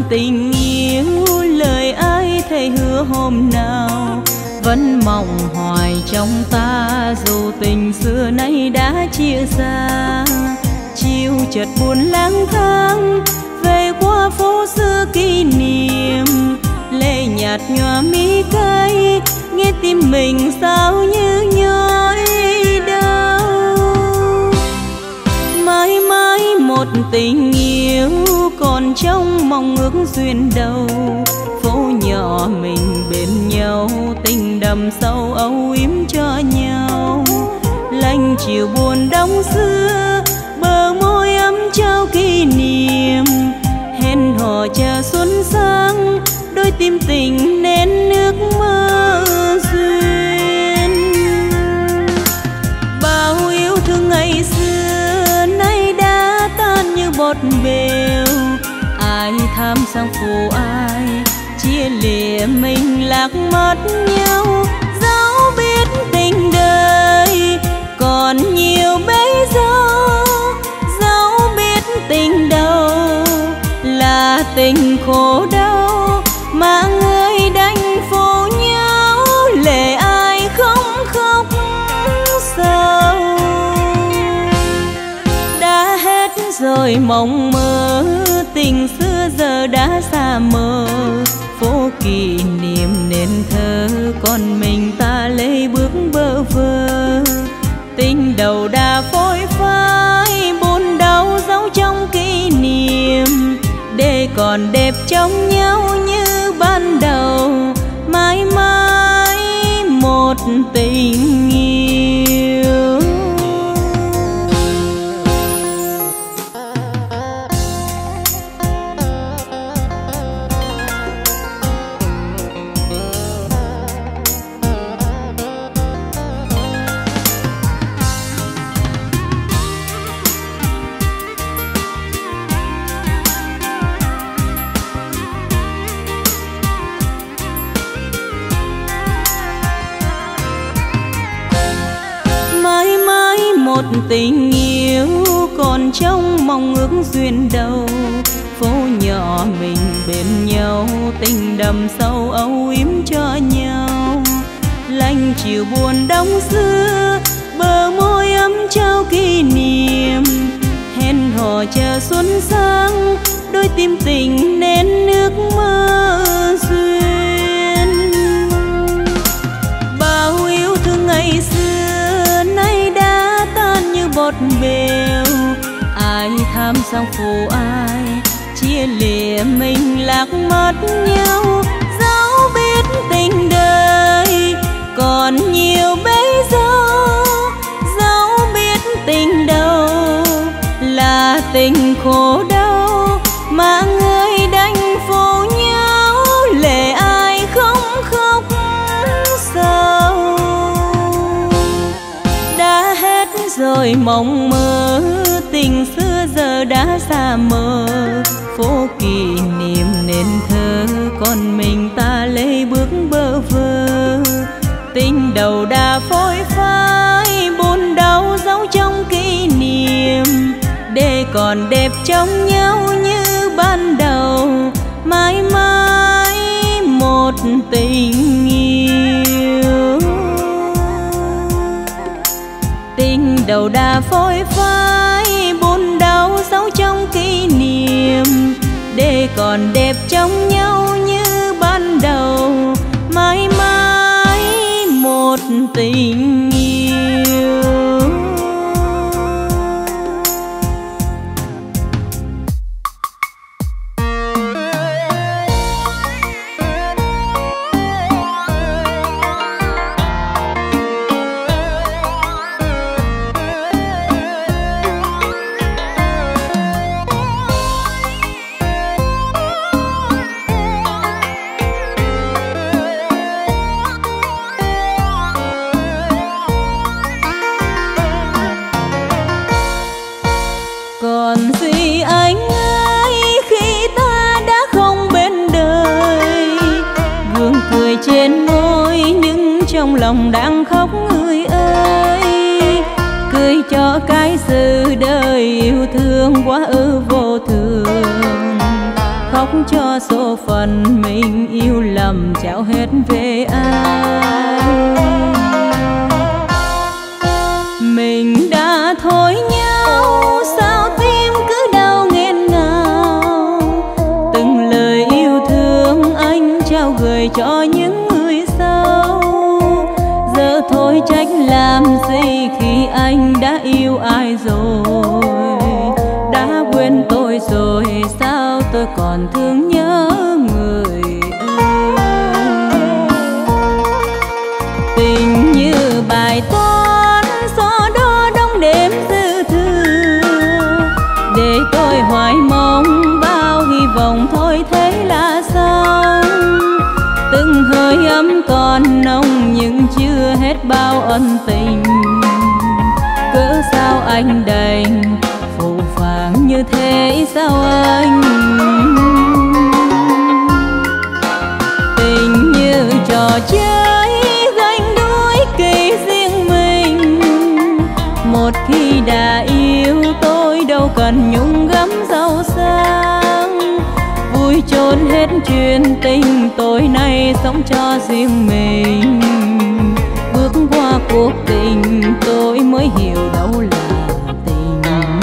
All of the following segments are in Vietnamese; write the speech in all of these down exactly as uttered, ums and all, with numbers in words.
tình yêu, lời ai thề hứa hôm nào vẫn mong hoài trong ta, dù tình xưa nay đã chia xa. Chiều chợt buồn lang thang về qua phố xưa kỷ niệm, lệ nhạt nhòa mi cay, nghe tim mình sao như nhói đau. Mãi mãi một tình yêu còn trong mong ước duyên đầu, phố nhỏ mình bên nhau, tình đậm sâu âu yếm cho nhau. Lạnh chiều buồn đông xưa, bờ môi ấm trao kỷ niệm, hẹn hò chờ xuân sang, đôi tim tình nên nước mơ duyên. Bao yêu thương ngày xưa nay đã tan như bọt bèo, ai tham sang phụ ai, chia lìa mình lạc mất nhau. Dẫu biết tình đời còn nhiều bấy dâu, dẫu biết tình đâu là tình khổ đau, mà người đành phố nhau, lệ ai không khóc sâu. Đã hết rồi mộng mơ, tình xưa giờ đã xa mờ, phố kỷ niệm nên thơ, còn mình ta lê bước bơ vơ. Tình đầu đã phôi phai, buồn đau dấu trong kỷ niệm, để còn đẹp trong nhau như ban đầu, mãi mãi một tình yêu. Một tình yêu còn trong mong ước duyên đầu, phố nhỏ mình bên nhau, tình đậm sâu âu yếm cho nhau. Lạnh chiều buồn đông xưa, bờ môi ấm trao kỷ niệm, hẹn hò chờ xuân sang, đôi tim tình nên nước mơ duyên. Bao yêu thương ngày xưa nay đã tan như bọt bèo, ai tham sang phụ ai, chia lìa mình lạc mất nhau. Dẫu biết tình đời còn nhiều bấy dâu, dẫu biết tình đâu là tình khổ đau, mà người đành phố nhau, lệ ai không khóc sâu. Đã hết rồi mộng mơ, tình xưa giờ đã xa mờ, phố kỷ niệm nên thơ, còn mình ta lê bước bơ vơ. Tình đầu đã phôi phai, buồn đau dấu trong kỷ niệm, để còn đẹp trong nhau như ban đầu, mãi mãi một tình yêu. Tình đầu đã phôi phai, buồn đau dấu trong kỷ niệm, để còn đẹp trong nhau như ban đầu, mãi mãi một tình yêu. Lòng đang khóc người ơi, cười cho cái sự đời yêu thương quá ư vô thường. Khóc khóc cho số phận mình yêu lầm trao hết về ai. Mình đã thôi nhau sao tim cứ đau nghẹn ngào, từng lời yêu thương anh trao gửi cho những người sau. Giờ thôi trách làm gì khi anh đã yêu ai rồi, đã quên tôi rồi sao tôi còn thương nhớ người ơi. Tình như bài toán gió đó đông đêm dư thừa, để tôi hoài mong bao hy vọng thôi thế là xong. Từng hơi ấm còn nồng nhưng chưa hết bao ân tình, cớ sao anh đành phũ phàng như thế sao anh. Tình như trò chơi ganh đuổi kỳ riêng mình, một khi đã yêu tôi đâu cần nhung gấm giàu sang. Vui trốn hết chuyện tình tôi nay sống cho riêng mình, bước qua cuộc tình tôi mới hiểu đâu là tình.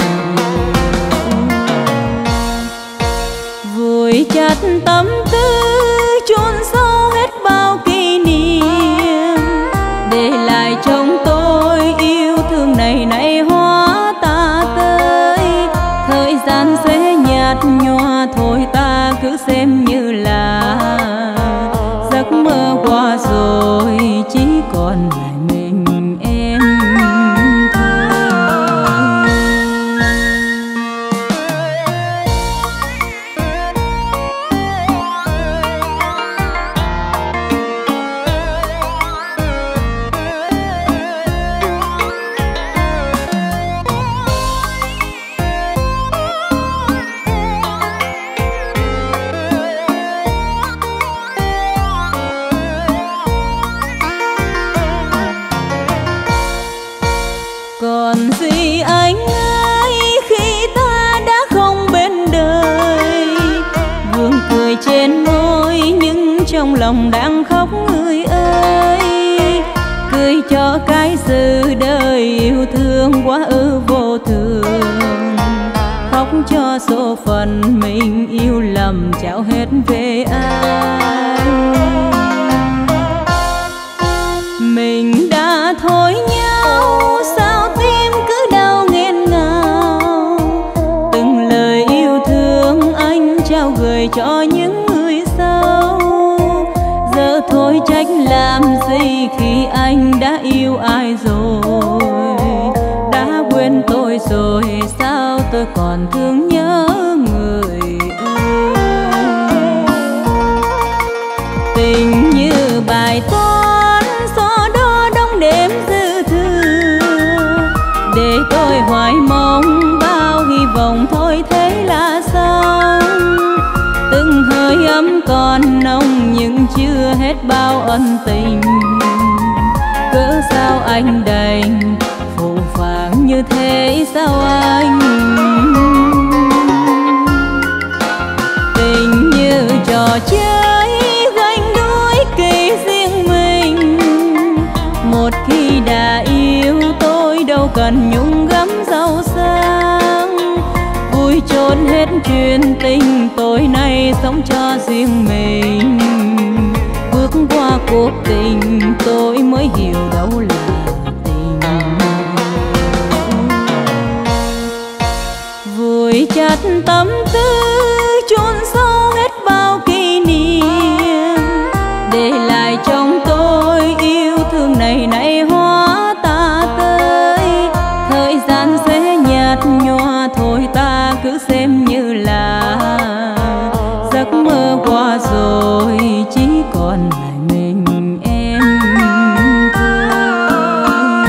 Vùi chặt tâm tư chôn sâu hết bao kỷ niệm, để lại trong tôi yêu thương này nay hóa ta tới. Thời gian sẽ nhạt nhòa thôi ta cứ xem như là giấc mơ qua rồi, chỉ còn lại mình em còn gì anh ơi khi ta đã không bên đời. Vương cười trên môi nhưng trong lòng đang khóc người ơi. Cười cho cái sự đời yêu thương quá ư vô thường, khóc cho số phận mình yêu lầm trao hết về ai. Mình đã thôi nhau sao tim cứ đau nghẹn ngào, từng lời yêu thương anh trao gửi cho những người sau. Giờ thôi trách làm gì khi anh đã yêu ai rồi, đã quên tôi rồi sao tôi còn thương nhớ người ơi. Tình như bài toán gió đó đông đêm dư thừa, để tôi hoài mong bao hy vọng thôi thế là xong. Từng hơi ấm còn nồng nhưng chưa hết bao ân tình, cớ sao anh đành phũ phàng như thế sao anh. Tình như trò chơi ganh đuổi kỳ riêng mình, một khi đã yêu tôi đâu cần nhung gấm giàu sang. Vui trốn hết chuyện tình tôi nay sống cho riêng mình, bước qua cuộc tình tôi mới hiểu đâu là tình. Vùi chặt tâm tư chôn sâu hết bao kỷ niệm, để lại trong tôi yêu thương này nay hóa ta tới. Thời gian sẽ nhạt nhòa thôi ta cứ xem như là giấc mơ qua rồi, chỉ còn lại mình em thôi.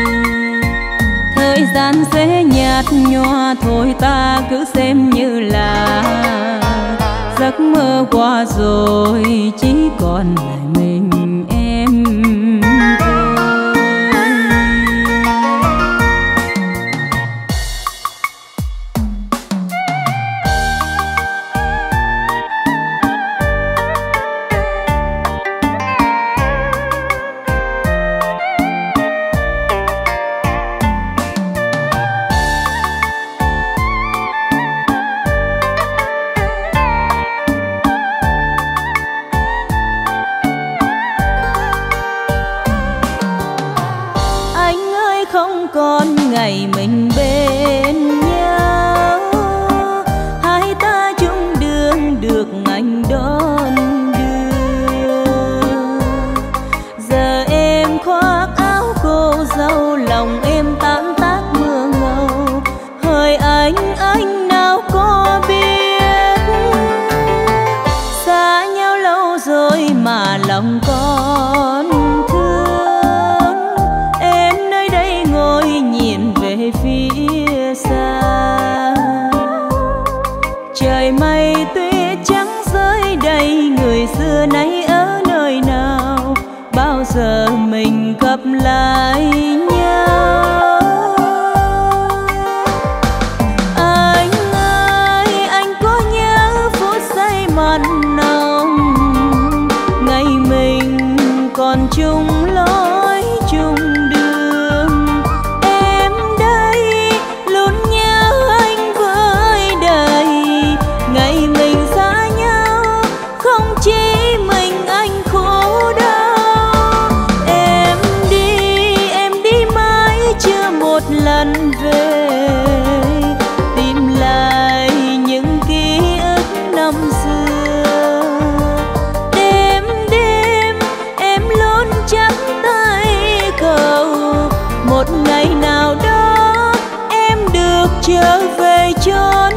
Thời gian sẽ nhạt nhòa thôi ta cứ xem như là giấc mơ qua rồi, chỉ còn lại mình em thôi. xưa nay ở nơi nào, bao giờ mình gặp lại nhau. Anh ơi, anh có nhớ phút giây mặn nồng, ngày mình còn chung lối chung đường. Em đây luôn nhớ anh với đời, ngày mình xa nhau không chỉ mình anh khổ đau. Em đi, em đi mãi chưa một lần về, tìm lại những ký ức năm xưa. Đêm đêm em luôn chắp tay cầu, một ngày nào đó em được trở về chốn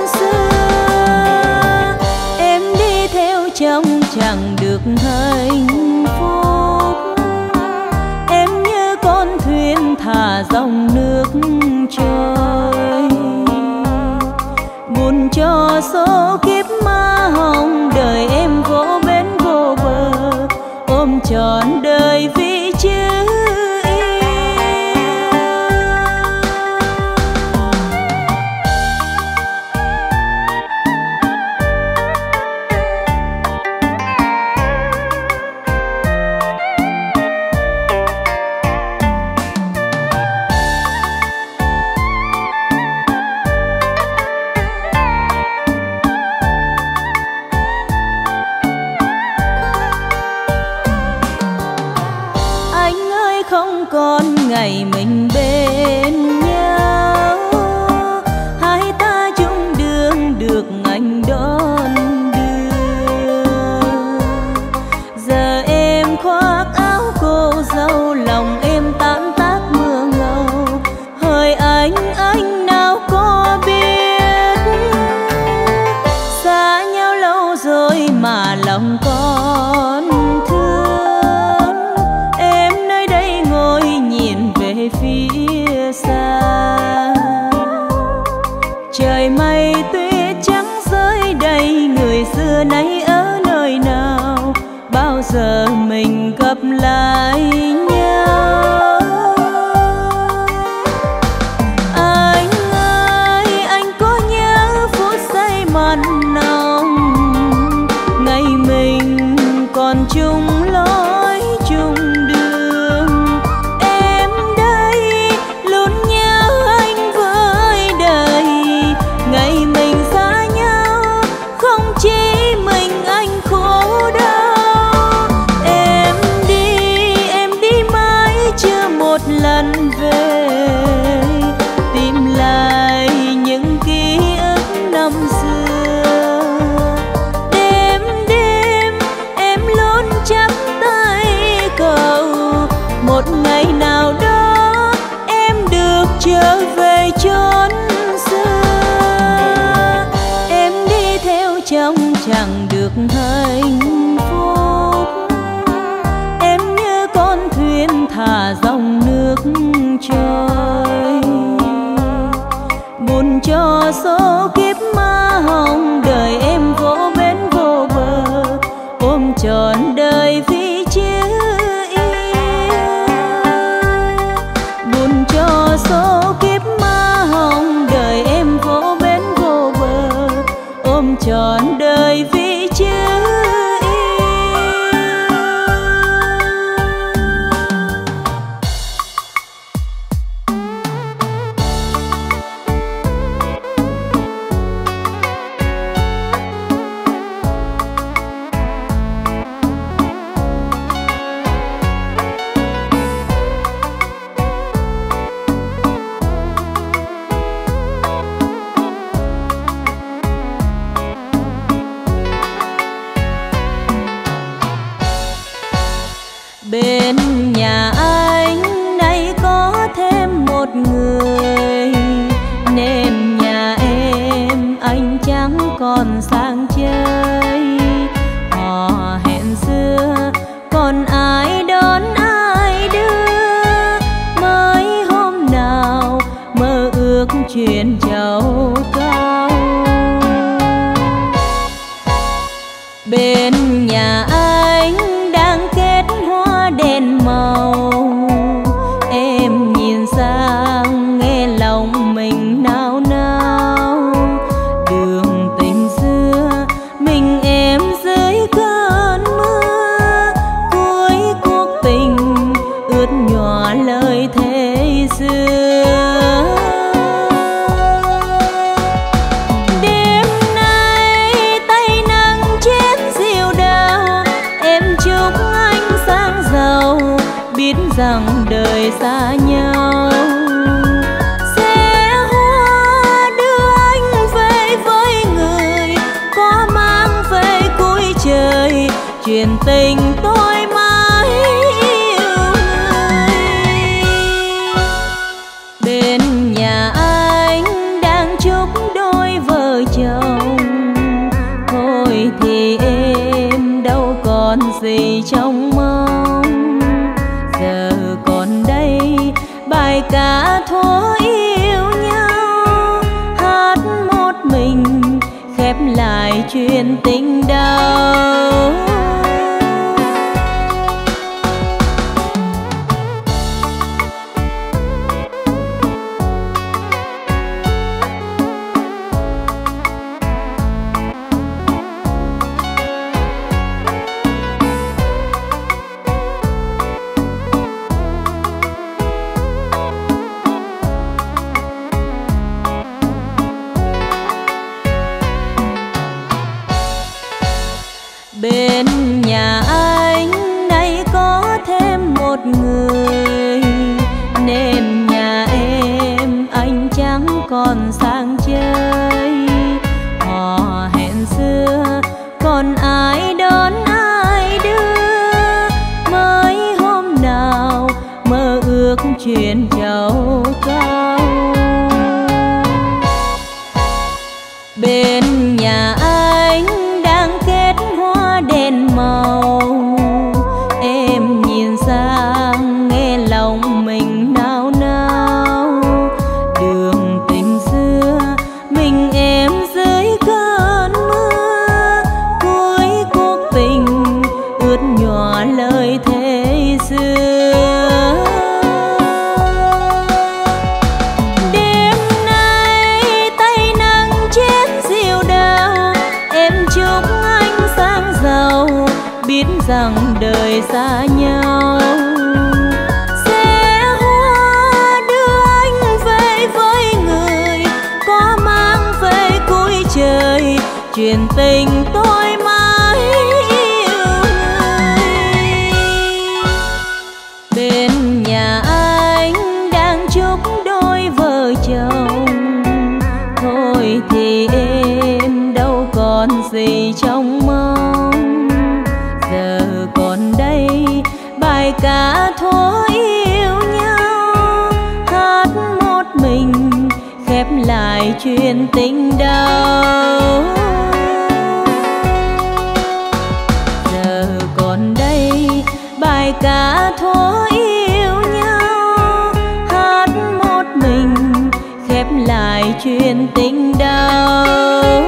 xưa. Em đi theo trong chẳng được hạnh phúc, em như con thuyền thả dòng nước trôi, buồn cho số kiếp ma hồng đời em vô bến vô bờ, ôm trọn đời vì chữ ngày mình bên nhau, hai ta chung đường được anh đón đưa. Giờ em khoác áo cô dâu, lòng em tan tác mưa ngâu, hỡi anh anh nào có biết, xa nhau lâu rồi mà lòng con thương. Em nơi đây ngồi nhìn về phía xa, trời mây tuyết trắng rơi đầy, người xưa nay ở nơi nào, bao giờ mình gặp lại nhau. Anh ơi, anh có nhớ phút giây mặn nồng, ngày mình còn chung lối chung đường. Em đây luôn nhớ anh với đời, ngày mình xa nhau không chỉ mình anh khổ đau. Em đi, em đi mãi chưa một lần về, tìm lại những ký ức năm xưa. Đêm đêm em luôn chắp tay cầu, một ngày nào đó em được trở về chốn xưa. Em đi theo trong chẳng được hạnh phúc, em như con thuyền thả dòng nước trôi, buồn cho số kiếp ma hồng đời em vô bến vô bờ, ôm trọn đời vì chữ yêu. Buồn cho số kiếp ma hồng đời em vô bến vô bờ, ôm trọn đời vì chữ bên nhà anh nay có thêm một người, nên nhà em anh chẳng còn sang chơi. Họ hẹn xưa còn ai đón ai đưa, mới hôm nào mơ ước chuyện trầu cao. Bên nhà anh đang kết hoa đèn màu, em nhìn sang nghe lòng mình nao nao. Đường tình xưa mình em dưới cơn mưa, cuối cuộc tình ướt nhòa lời thế xưa. Đêm nay tay nắng chén rượu đào, em chúc anh sang giàu, biết rằng đời xa nhau. Xe hoa đưa anh về với người có mang về cuối trời, chuyện tình tôi mãi yêu người. Bên nhà anh đang chúc đôi vợ chồng, thôi thì em đâu còn gì trong mong. Giờ còn đây bài ca thuở yêu nhau, hát một mình khép lại chuyện tình đau. Bên nhà anh nay có thêm một người, nên nhà em anh chẳng còn sang chơi. Họ hẹn xưa còn ai đón ai đưa, mới hôm nào mơ ước chuyện trầu cao. Bên nhà anh đang kết hoa đèn màu, em nhìn sang nghe lòng mình nao nao. Đường tình xưa mình em dưới cơn mưa, cuối cuộc tình ướt nhòa lời thế xưa. Đêm nay tay nắng chén rượu đào, em chúc anh sang giàu, biết rằng đời xa nhau. Xe hoa đưa anh về với người có mang về cuối trời, chuyện tình tôi mãi yêu người. Bên nhà anh đang chúc đôi vợ chồng, thôi thì em đâu còn gì trong mong. Giờ còn đây bài ca thuở yêu nhau, hát một mình khép lại chuyện tình đau. Giờ còn đây bài ca thuở yêu nhau, hát một mình khép lại chuyện tình đau.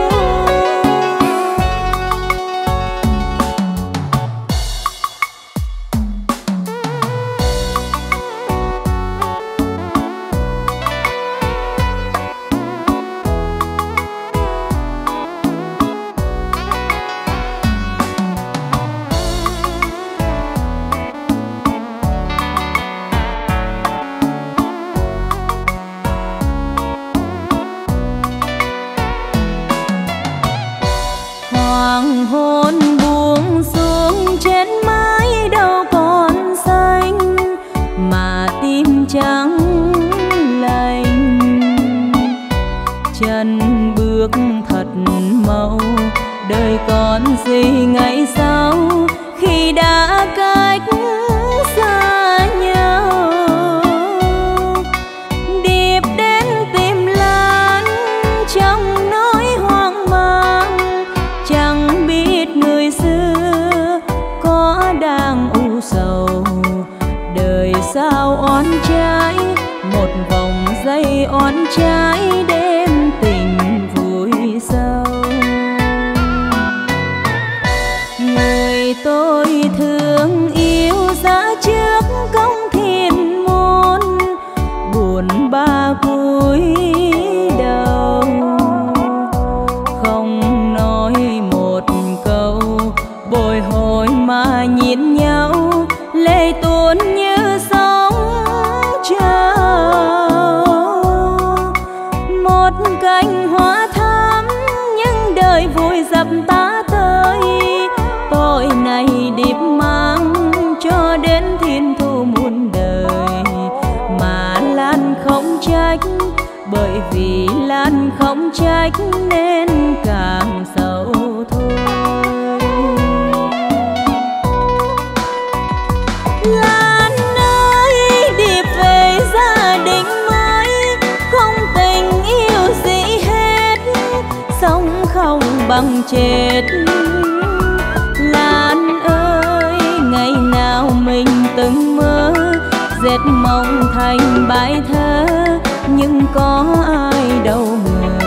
Hoàng hôn buông xuống trên mái đâu còn xanh, mà tim trắng lạnh. Chân bước thật màu, đời còn gì ngày sau khi đã cách xa nhau. Điệp đến tìm Lan trong nỗi hoang mang, chẳng biết người xưa có đang u sầu. Đời sao oán trái, một vòng dây oán trái đêm tình vui sâu. mà nhìn nhau, lệ tuôn như sóng trào. Một cành hoa thắm nhưng đời vui dập ta tới, tội này điệp mang cho đến thiên thu muôn đời. Mà Lan không trách, bởi vì Lan không trách nên càng sầu thôi. Lan ơi, điệp về gia đình mới, không tình yêu gì hết, sống không bằng chết. Lan ơi, ngày nào mình từng mơ dệt mộng thành bài thơ, nhưng có ai đâu ngờ.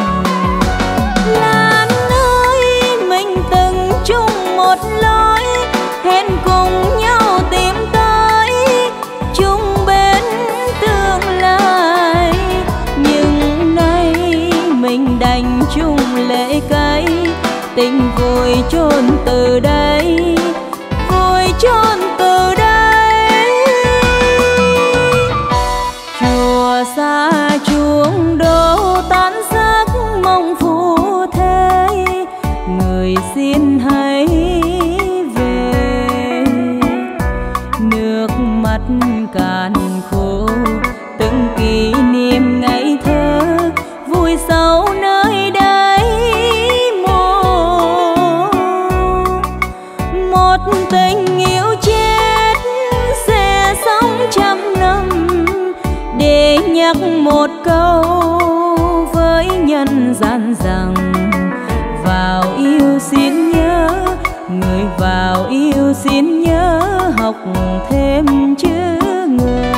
Lan ơi, mình từng chung một lối, hẹn cùng nhau tìm tới chung bên tương lai. Nhưng nay mình đành chung lệ cay, tình vui chôn từ đây, vui chôn từ đây. Chùa xa chuông đổ tan giấc mong phù thế, người xin hãy về. Nước mắt cạn khô từng kỷ niệm ngày thơ, vui sầu nơi đây mồ. Một tình yêu chết sẽ sống trăm năm, để nhắc một câu với nhân gian rằng vào yêu xin nhớ, người vào yêu xin nhớ học thêm chữ người.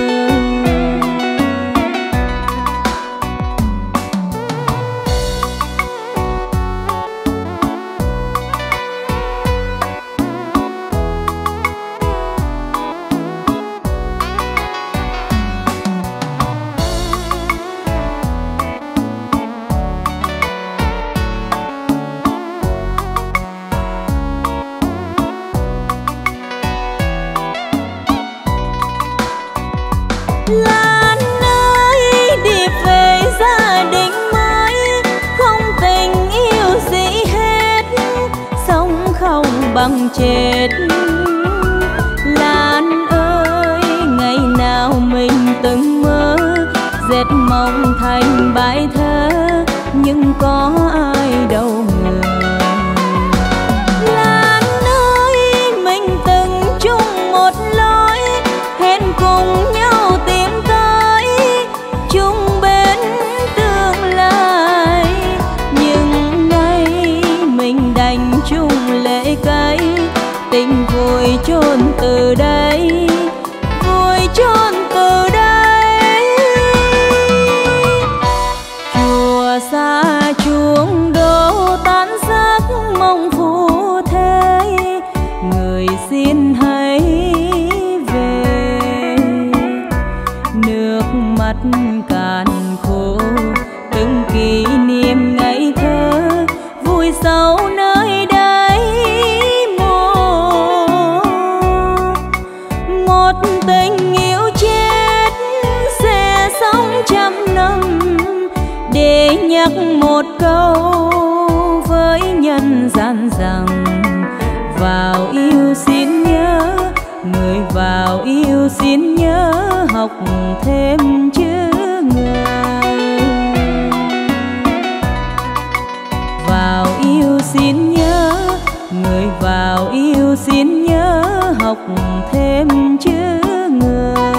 Lan ơi, điệp về gia đình mới, không tình yêu gì hết, sống không bằng chết. Lan ơi, ngày nào mình từng mơ dệt mộng thành bài thơ, nhưng có ai đâu ngờ. Lan ơi, mình từng chung một lối, hẹn cùng nhau tìm tới chung bên tương lai. Nhưng nay mình đành chung lệ cay, tình vui chôn từ đây, vui chôn từ đây. Chùa xa chuông đổ tan giấc mong phù thế, người xin hãy về. Nước mắt cạn khô từng kỷ niệm ngày thơ, vui sầu nơi đây mồ. Một tình yêu chết sẽ sống trăm năm, để nhắc một câu với nhân gian rằng vào yêu xin nhớ, người vào yêu xin nhớ học thêm chữ người. Vào yêu xin nhớ, người vào yêu xin nhớ học thêm chữ người.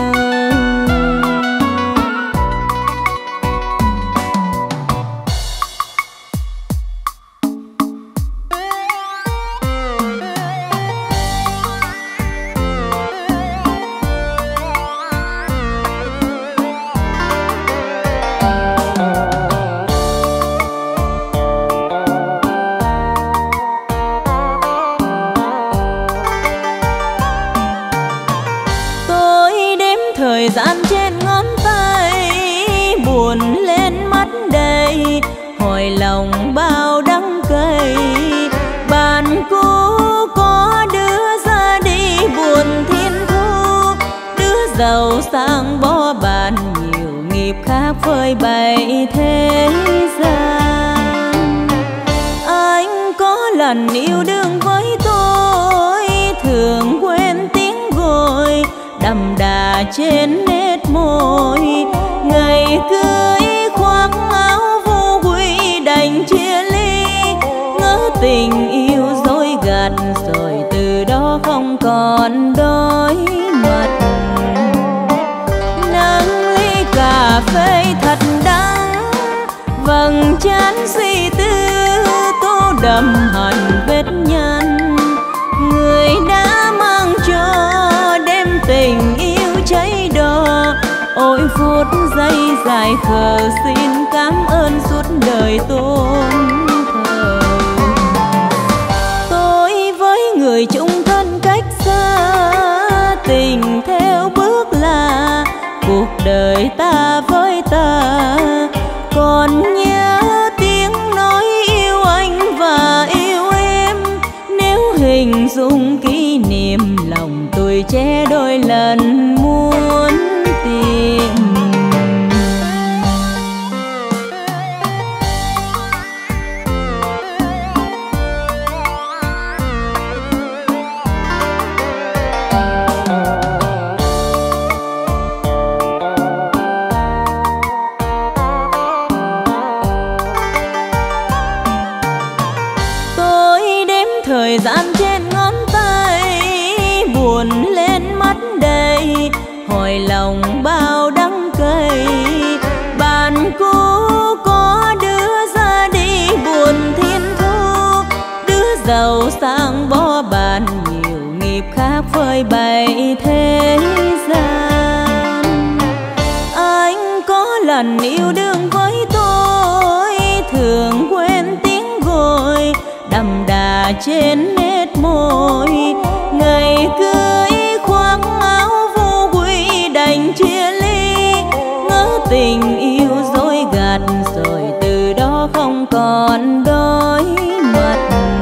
Thời gian trên ngón tay buồn lên mắt đầy, hỏi lòng bao đắng cay. Bạn cũ có đưa sang bó bàn nhiều nghiệp khác phơi bày thế gian. Anh có lần yêu đương với tôi, thường quên tiếng gọi đậm đà trên nét môi. Ngày cưới khoác áo vô quy đành chia ly, ngỡ tình yêu dối gạt rồi từ đó không còn đôi mặt. Nắng ly cà phê thật đắng, vầng trán suy tư tô đậm hằn vết nhăn. Người đã mang cho đêm tình yêu cháy đỏ, ôi phút giây dài khờ xin cảm ơn suốt đời tôn thờ. Tôi với người chung thân cách xa, tình theo bước là cuộc đời ta với ta. Còn nhớ tiếng nói yêu anh và yêu em, nếu hình dung kỷ niệm lòng tôi che đôi lần muốn tìm. Thời gian trên ngón tay buồn lên mắt đầy, hồi lòng bao đắng cay. Bạn cũ có đứa ra đi buồn thiên thu, đứa giàu sang bó bàn nhiều nghiệp khác phơi bày thế gian. Anh có lần yêu đương với tôi, thường quên tiếng gọi đậm đà trên nét môi. Ngày cưới khoác áo vô quy đành chia ly, ngỡ tình yêu dối gạt rồi từ đó không còn đôi mặt.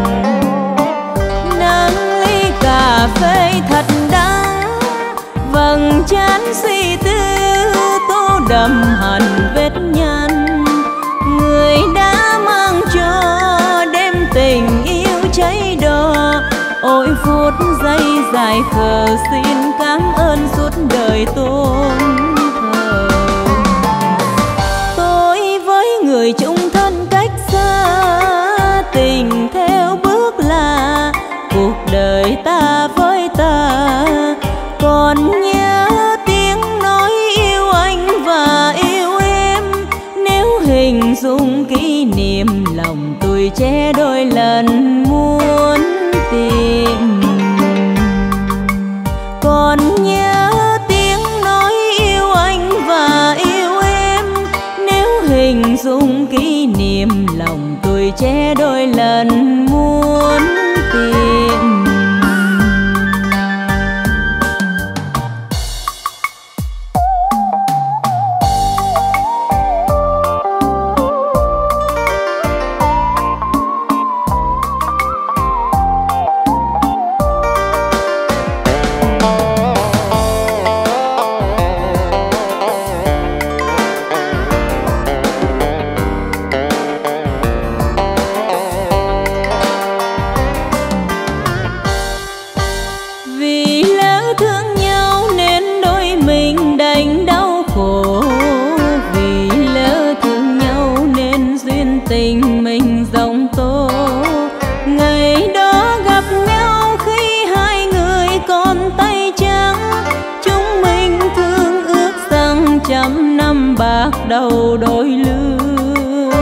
Nắng ly cà phê thật đắng, vầng trán suy tư tô đậm hằn vết nhăn. Người đã mang cho đêm tình yêu cháy đỏ, ôi phút giây dài khờ xin cảm ơn suốt đời tôn thờ. Tôi với người chung thân cách xa, tình theo bước là cuộc đời ta với ta. Còn nhớ tiếng nói yêu anh và yêu em, nếu hình dung kỷ niệm lòng tôi che đôi lần muốn tìm. Còn nhớ tiếng nói yêu anh và yêu em, nếu hình dung kỷ niệm lòng tôi che đôi lần muốn tìm. Tình mình dòng tố, ngày đó gặp nhau khi hai người còn tay trắng. Chúng mình thương ước rằng trăm năm bạc đầu đôi lứa.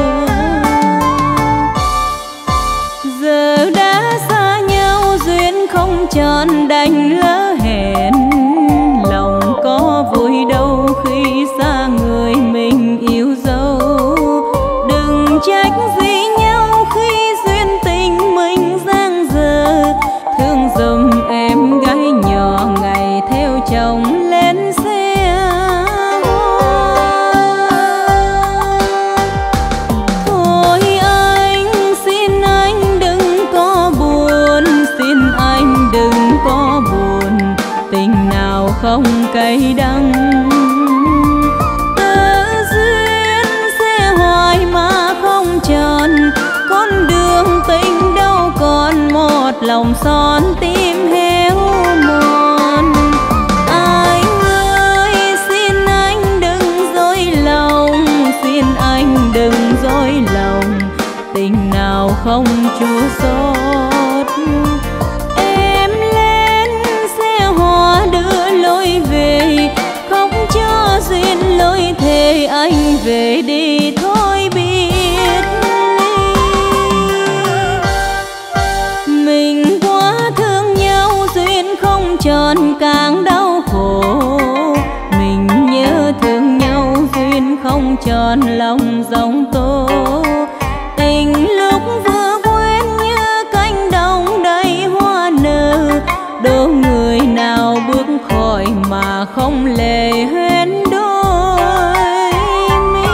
Giờ đã xa nhau duyên không tròn đành lỡ hẹn, lòng có vui đâu khi xa người mình yêu dấu. Trách gì nhau khi duyên tình mình giang dở, thương giùm em gái nhỏ ngày theo chồng lên xe hoa. Thôi anh xin anh đừng có buồn, xin anh đừng có buồn, không cay đắng. Tơ duyên sẽ hoài mà không tròn, con đường tình đâu còn một lòng son tim héo mòn. Anh ơi xin anh đừng dối lòng, xin anh đừng dối lòng, tình nào không chua xót. Em lên xe hoa đưa lối về, không cho duyên lối thề anh về đi thôi biết ly. Mình quá thương nhau duyên không tròn càng đau khổ, mình nhớ thương nhau duyên không tròn lòng giông tố. Tình lúc vừa quen như cánh đồng đầy hoa nở, đố người nào bước khỏi mà không lệ hoen đôi mi.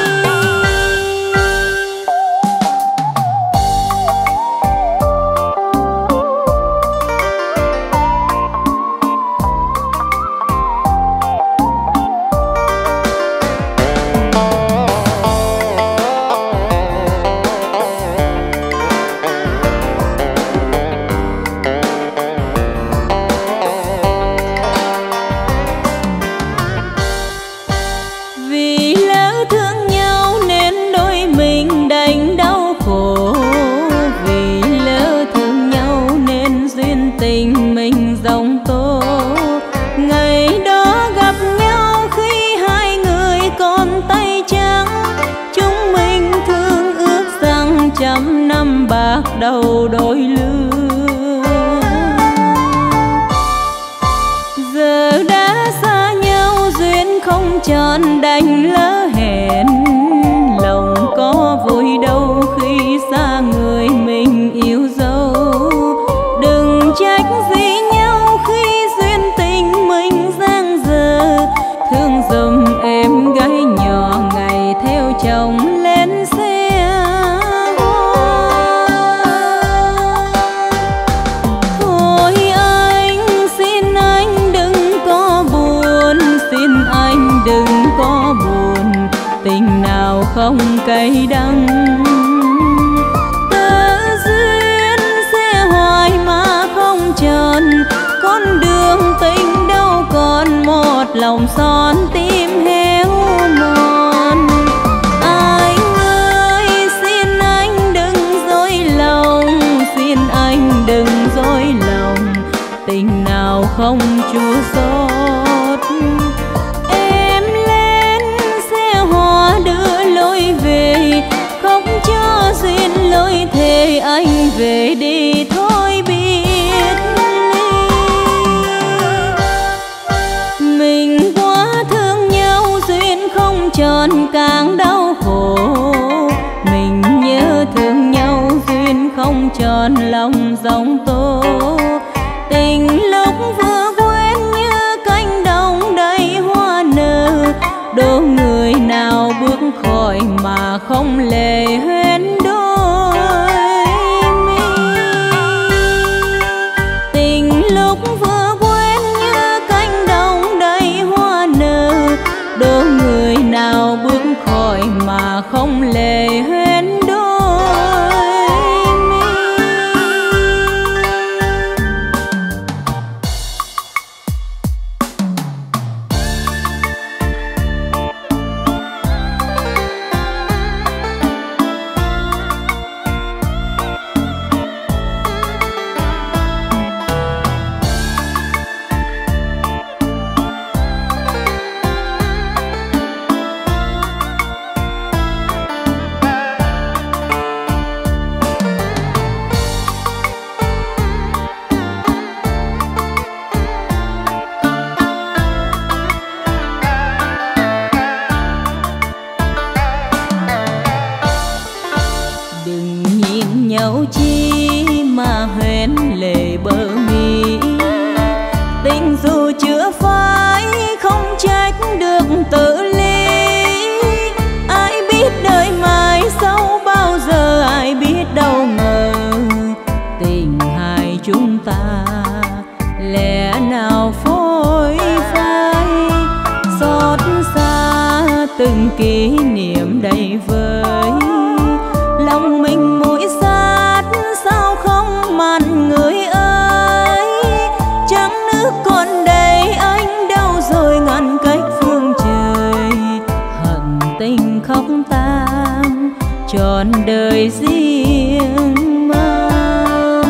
Tình mình giông tố, ngày đó gặp nhau khi hai người còn tay trắng, chúng mình thương ước rằng trăm năm bạc đầu đôi lứa. Giờ đã xa nhau duyên không tròn đành lỡ hẹn, lòng có vui đâu khi xa người mình yêu dấu. Trách gì nhau khi duyên tình mình giang dở, thương dùm em gái nhỏ ngày theo chồng lên xe hoa. Thôi anh xin anh đừng có buồn, xin anh đừng có buồn, tình nào không cay đắng. Tròn con đường tình đâu còn một lòng son tim héo mòn. Anh ơi xin anh đừng dối lòng, xin anh đừng dối lòng, tình nào không chua xót. Em lên xe hoa đưa lối về, không cho duyên lối thề anh về đi thôi biết. Mình quá thương nhau duyên không tròn càng đau khổ, mình nhớ thương nhau duyên không tròn lòng giông tố. Tình lúc vừa quen như cánh đồng đầy hoa nở, đố người nào bước khỏi mà không lệ hoen đôi mi. Tình lúc vừa quen như cánh đồng đầy hoa nở, đố người nào bước khỏi mà không lệ hoen đôi mi. nhau chi mà hoen lệ bờ mi. Tình dù chưa phai không trách được tự ly. Ai biết đời mai sau bao giờ, ai biết đâu ngờ tình hai chúng ta lẽ nào phôi từng kỷ niệm đầy vơi. Lòng mình mũi sát sao không mặn người ơi, trăng nước còn đây anh đâu rồi ngăn cách phương trời. Hận tình khóc tang trọn đời riêng mang.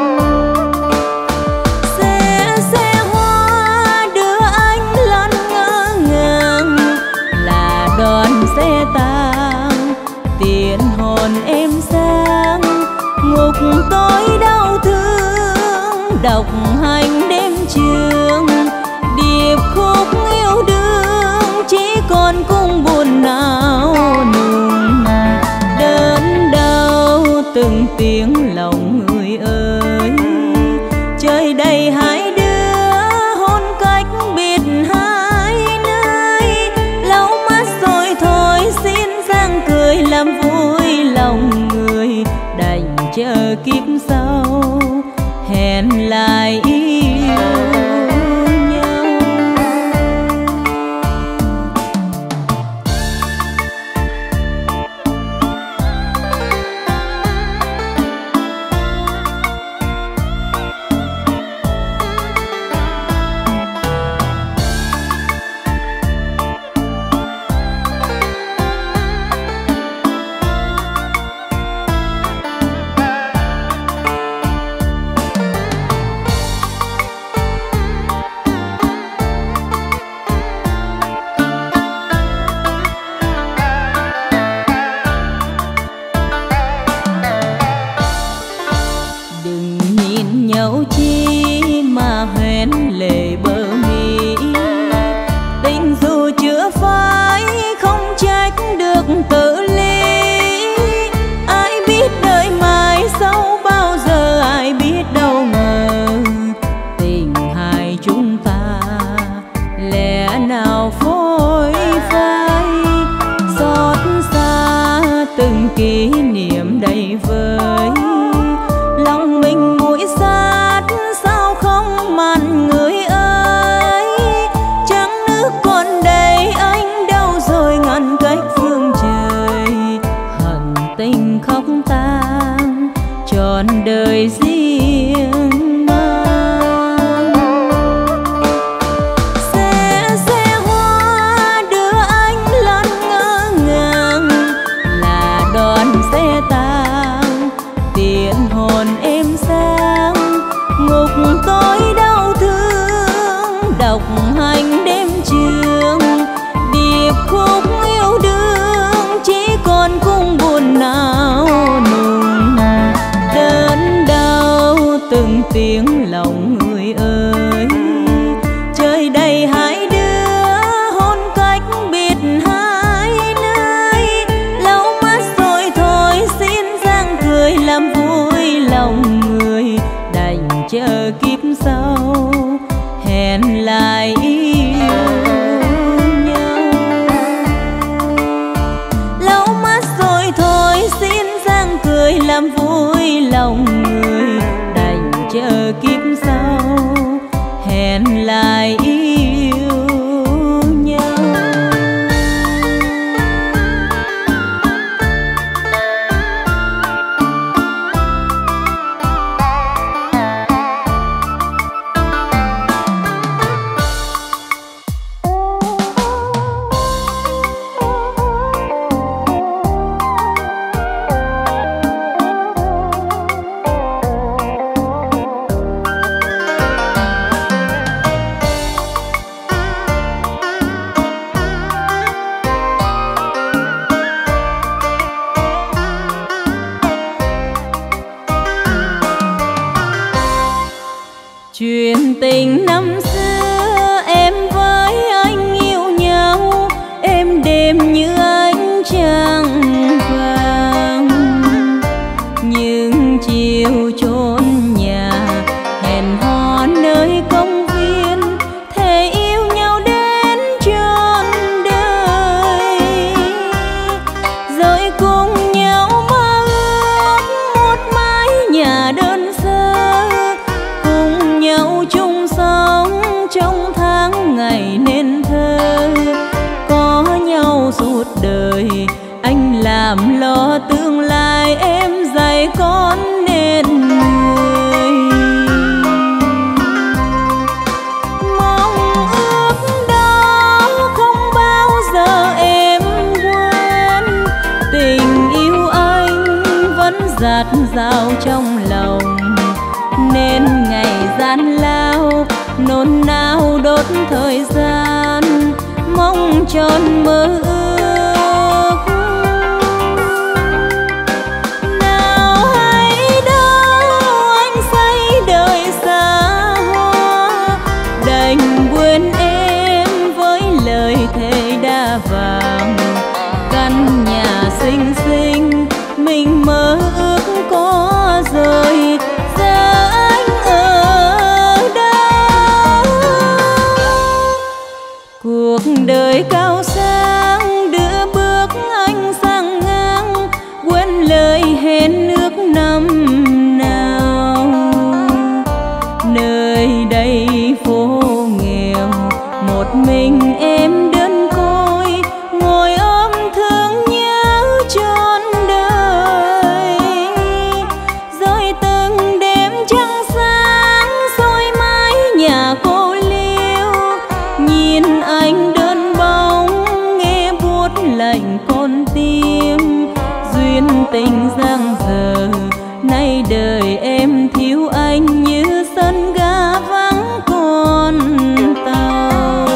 Xe xe hoa đưa anh lăn ngỡ ngàng, là đoàn xe tang tiền hồn em sang. Ngục tối đau thương độc hành đêm trường, điệp khúc yêu đương chỉ còn cung buồn não nùng. Đớn đau từng tiếng lòng người ơi, trời đầy hai đứa hôn cách biệt hai nơi. Lau mắt rồi thôi xin giang cười làm vui lòng người, đành chờ kiếp sau hẹn lại yêu nhau. Kỷ niệm đầy vơi, lòng mình mũi sát sao không mặn người ơi. Trăng nước còn đây anh đâu rồi ngăn cách phương trời. Hận tình khóc tang trọn đời riêng mang. Xe xe hoa đưa anh lăn ngỡ ngàng, là đoàn xe tang tiền hồn em sang. Ngục tối đau thương độc hành đêm trường, điệp khúc yêu đương chỉ còn cung buồn não nùng. Đớn đau từng tiếng lòng người ơi, trời đầy hai đứa hôn cách biệt hai nơi. Lau mắt rồi thôi xin giang cười làm vui lòng người, đành chờ kiếp sau hẹn lại yêu nhau. Lau mắt rồi thôi xin giang cười làm vui lòng người, đành chờ kiếp sau hẹn lại yêu nhau. Chuyện tình năm xưa em với anh yêu nhau, êm đềm như ánh trăng vàng. Nhưng chiều chốn nhà hẹn hò nơi công viên, thề yêu nhau đến trọn đời. Rồi cùng nhau mơ ước một mái nhà đơn sơ, cùng nhau chung sống gian lao, nôn nao đốt thời gian, mong tròn mơ ước. Nào hãy đâu anh say đời xa hoa, đành quên em với lời thề đã vàng. Căn nhà xinh xinh mình mơ ước có rồi, giờ anh ở đâu? Cuộc đời cao sang đưa bước anh sang ngang, quên lời hẹn ước năm nào. Nơi đây phố nghèo, một mình em đơn côi, ngồi ôm thương nhớ trọn đời. Rồi từng đêm trăng sáng soi mái nhà cô liêu, nhìn anh đơn bóng nghe buốt lạnh con tim. Duyên tình giang dở, nay đời em thiếu anh như sân ga vắng con tàu.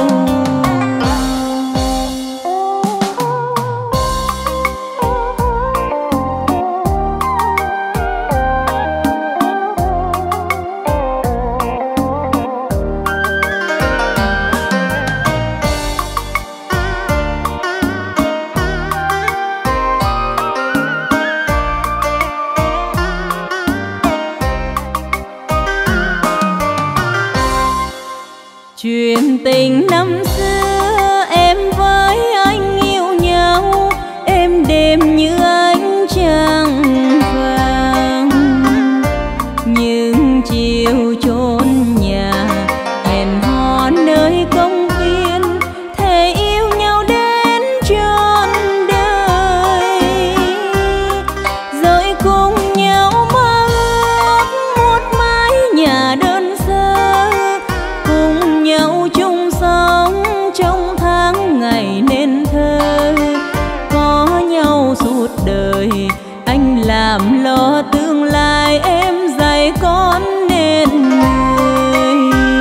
Chuyện tình năm xưa em với anh yêu nhau, êm đềm như ánh trăng vàng. Nhưng chiều chốn nhà hẹn hò nơi công viên, thề yêu nhau đến trọn đời. Rồi cùng nhau mơ ước một mái nhà đơn sơ, cùng nhau chung sống trong tháng ngày nên thơ. Có nhau suốt đời, anh làm lo tương lai, em dạy con nên người.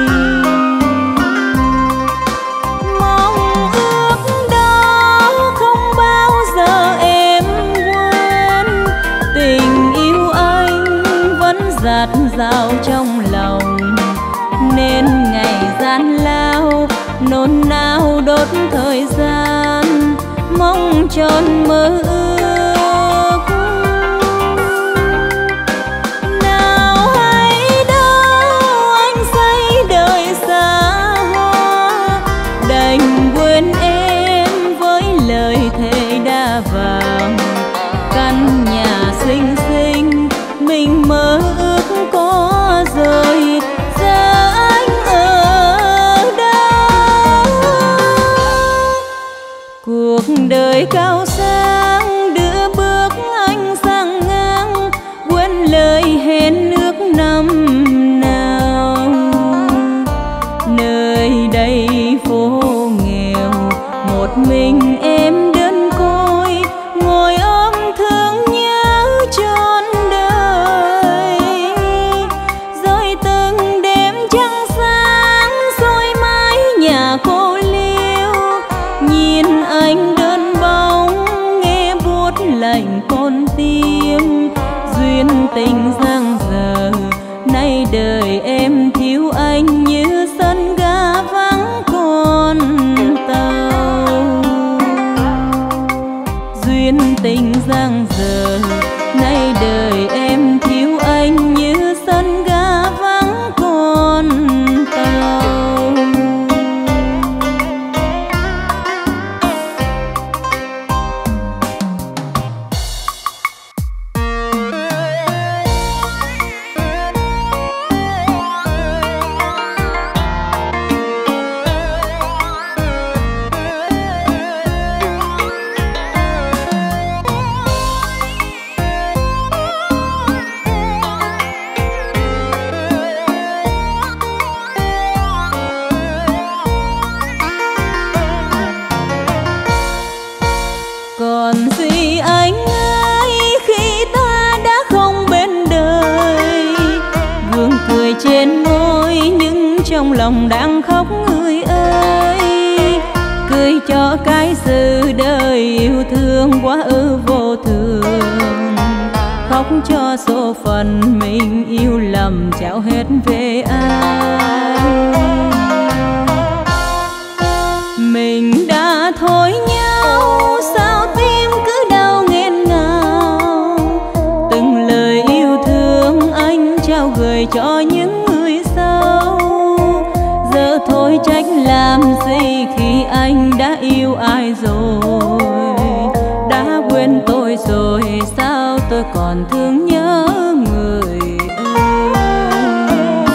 Mong ước đó không bao giờ em quên, tình yêu anh vẫn dạt dào trong lòng. Nên ngày gian lao, nôn nao đốt thời gian, mong tròn mơ ước. Nào hãy đâu anh say đời xa hoa, đành quên em với lời thề đã vàng. Căn nhà xinh xinh mình mơ ước có rồi, giờ anh ở đâu? Cuộc đời cao sang đưa bước anh sang ngang, quên lời hẹn ước năm nào. Nơi đây phố nghèo, một mình em đơn côi, ngồi ôm thương nhớ trọn đời. Rồi từng đêm trăng sáng soi mái nhà cô liêu, nhìn anh đơn bóng nghe buốt lạnh con tim. Duyên tình giang dở, nay đời em thiếu anh như sân ga vắng con tàu. Duyên tình giang dở, nay đời em thiếu anh như sân ga vắng con tàu. Còn gì anh ơi khi ta đã không bên đời, gương cười trên môi tôi nhưng trong lòng đang khóc người ơi. Cười cho cái sự đời yêu thương quá ư vô thường, khóc cho số phận mình yêu lầm trao hết về ai. Mình đã thôi nhau sao tim cứ đau nghẹn ngào, từng lời yêu thương anh trao gửi cho những người sau. Giờ thôi trách làm gì khi anh đã yêu ai rồi, đã quên tôi rồi sao tôi còn thương nhớ người ơi.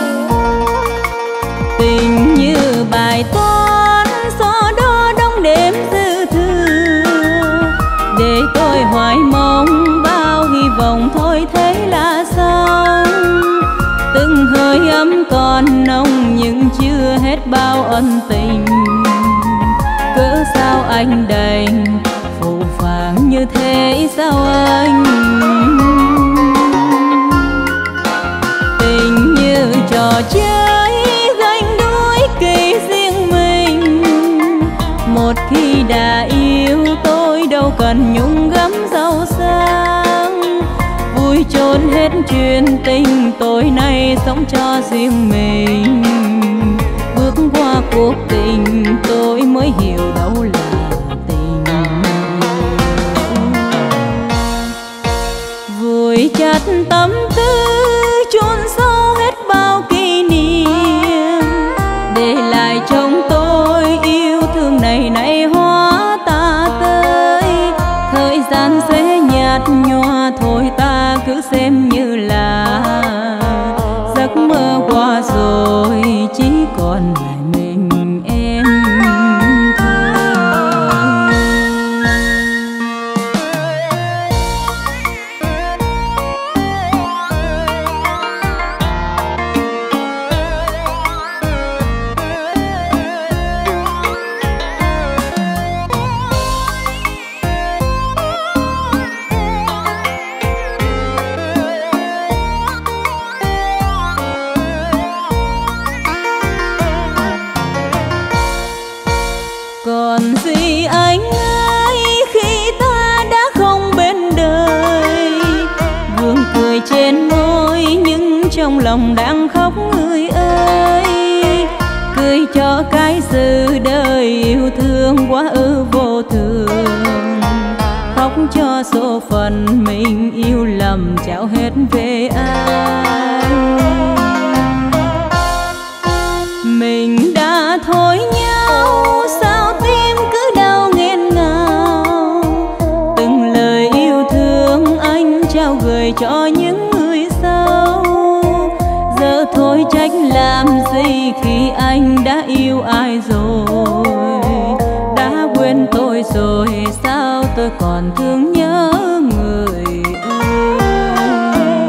Tình như bài toán so đo đong đếm dư thừa, để tôi hoài mong bao hy vọng thôi thế là xong. Từng hơi ấm còn nồng nhưng chưa hết bao ân tình, cớ sao anh đành phũ phàng như thế sao anh. Tình như trò chơi ganh đuổi kỳ riêng mình, một khi đã yêu tôi đâu cần nhung gấm giàu sang. Vui trốn hết chuyện tình tôi nay sống cho riêng mình, bước qua cuộc tình tôi mới hiểu đâu là tình. Vùi chặt tâm tư chôn sâu hết bao kỷ niệm, để lại trong tôi yêu thương này nay hóa ta tới. Thời gian sẽ nhạt nhòa thôi ta cứ xem như là giấc mơ qua rồi, chỉ còn lại mình em lòng đang khóc người ơi. Cười cho cái sự đời yêu thương quá ư vô thường, khóc cho số phận mình yêu lầm trao hết về ai. Mình đã thôi nhau sao tim cứ đau nghẹn ngào, từng lời yêu thương anh trao gửi cho những người sau. Giờ thôi trách làm gì khi anh đã yêu ai rồi, đã quên tôi rồi sao tôi còn thương nhớ người ơi.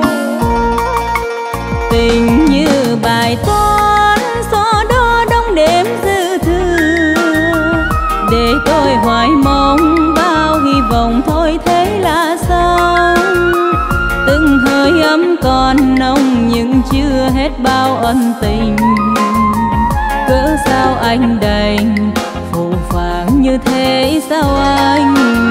Tình như bài toán so đo đong đếm dư thừa, để tôi hoài mong bao hy vọng thôi thế là xong. Từng hơi ấm còn nồng nhưng chưa hết bao ân tình, cớ sao anh đành phũ phàng như thế sao anh.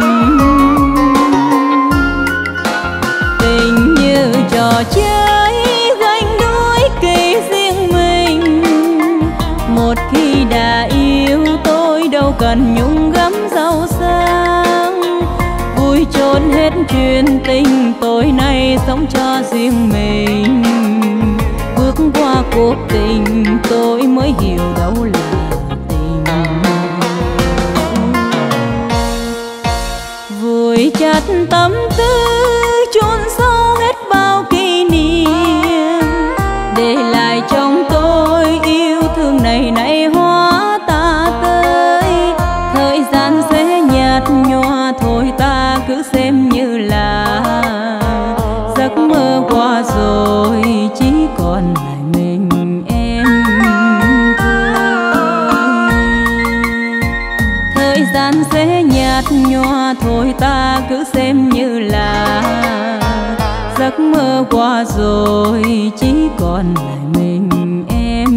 Tình như trò chơi ganh đuổi kỳ riêng mình, một khi đã yêu tôi đâu cần nhung gấm giàu sang. Vui trốn hết chuyện tình tôi nay sống cho riêng mình, bước qua cuộc tình tôi mới hiểu đâu là tình. Vùi chặt tâm tư chôn sâu hết bao kỷ niệm, để lại trong tôi yêu thương này nay hóa ta tới. Thời gian sẽ nhạt nhòa thôi ta cứ xem như là giấc mơ qua rồi, chỉ còn lại mình em thôi. Thời gian sẽ nhạt nhòa thôi ta cứ xem như là giấc mơ qua rồi, chỉ còn lại mình em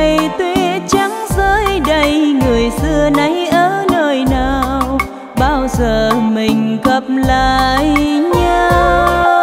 mây tuyết trắng rơi đầy, người xưa nay ở nơi nào, bao giờ mình gặp lại nhau.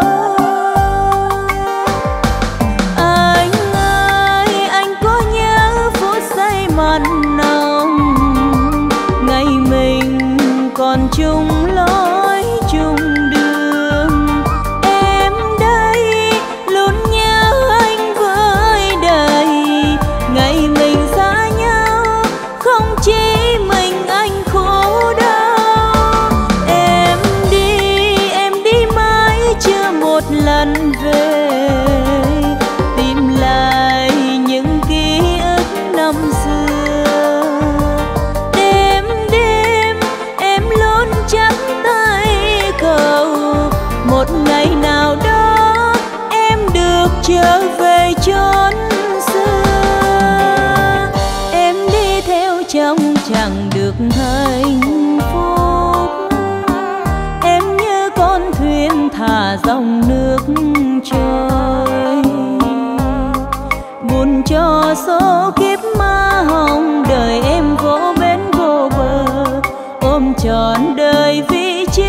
Anh ơi, anh có nhớ phút giây mặn nồng, ngày mình còn chung lối chung đường. Em đây luôn nhớ anh với đời, ngày mình xa nhau không chỉ mình anh khổ đau. Em đi, em đi mãi chưa một lần về, tìm lại những ký ức năm xưa. Đêm đêm em luôn chắp tay cầu, một ngày nào đó em được trở về chốn xưa. Em đi theo trong chẳng được hạnh phúc, em như con thuyền thả dòng nước trôi, buồn cho số kiếp ma hồng đời em vô bến vô bờ, ôm trọn đời vì chữ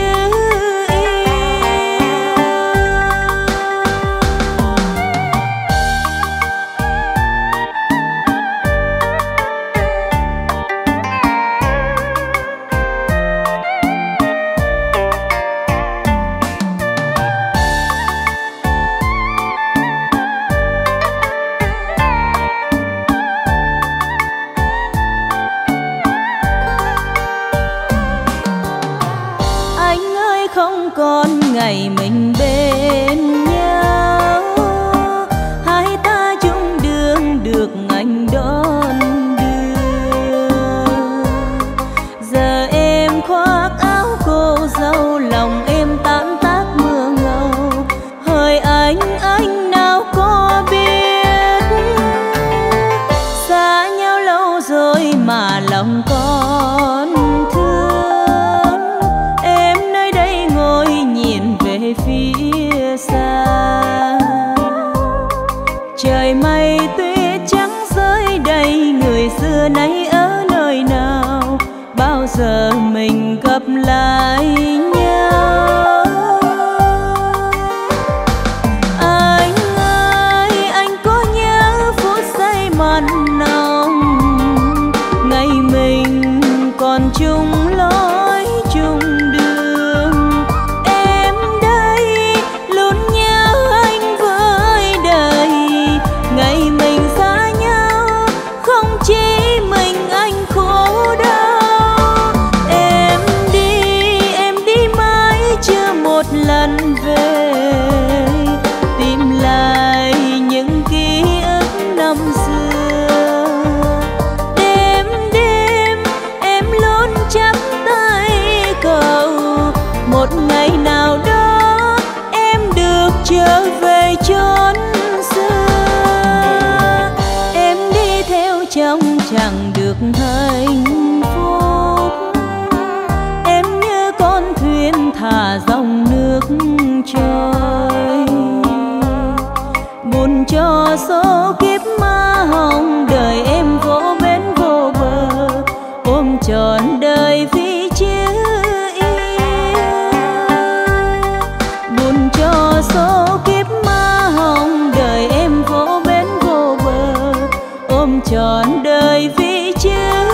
ngày mình bên nhau, hai ta chung đường được anh đón đưa. Giờ em khoác áo cô dâu, lòng em tan tác mưa ngâu, hỡi anh anh nào có biết, xa nhau lâu rồi mà lòng con thương. Em nơi đây ngồi nhìn về phía xa, trời mây tuyết trắng rơi đầy, người xưa nay ở nơi nào, bao giờ mình gặp lại nhau. Anh ơi, anh có nhớ phút giây mặn nồng, ngày mình còn chung lối chung đường. Em đây luôn nhớ anh với đời, ngày mình xa nhau không chỉ mình anh khổ đau. Em đi, em đi mãi chưa một lần về, tìm lại những ký ức năm xưa. Đêm đêm em luôn chắp tay cầu, một ngày nào đó em được trở về chốn xưa. Em đi theo trong chẳng được hạnh phúc, em như con thuyền thả dòng nước trôi, buồn cho số kiếp ma hồng đời em vô bến vô bờ, ôm trọn đời vì chữ yêu. Buồn cho số kiếp ma hồng đời em vô bến vô bờ, ôm trọn đời vì chữ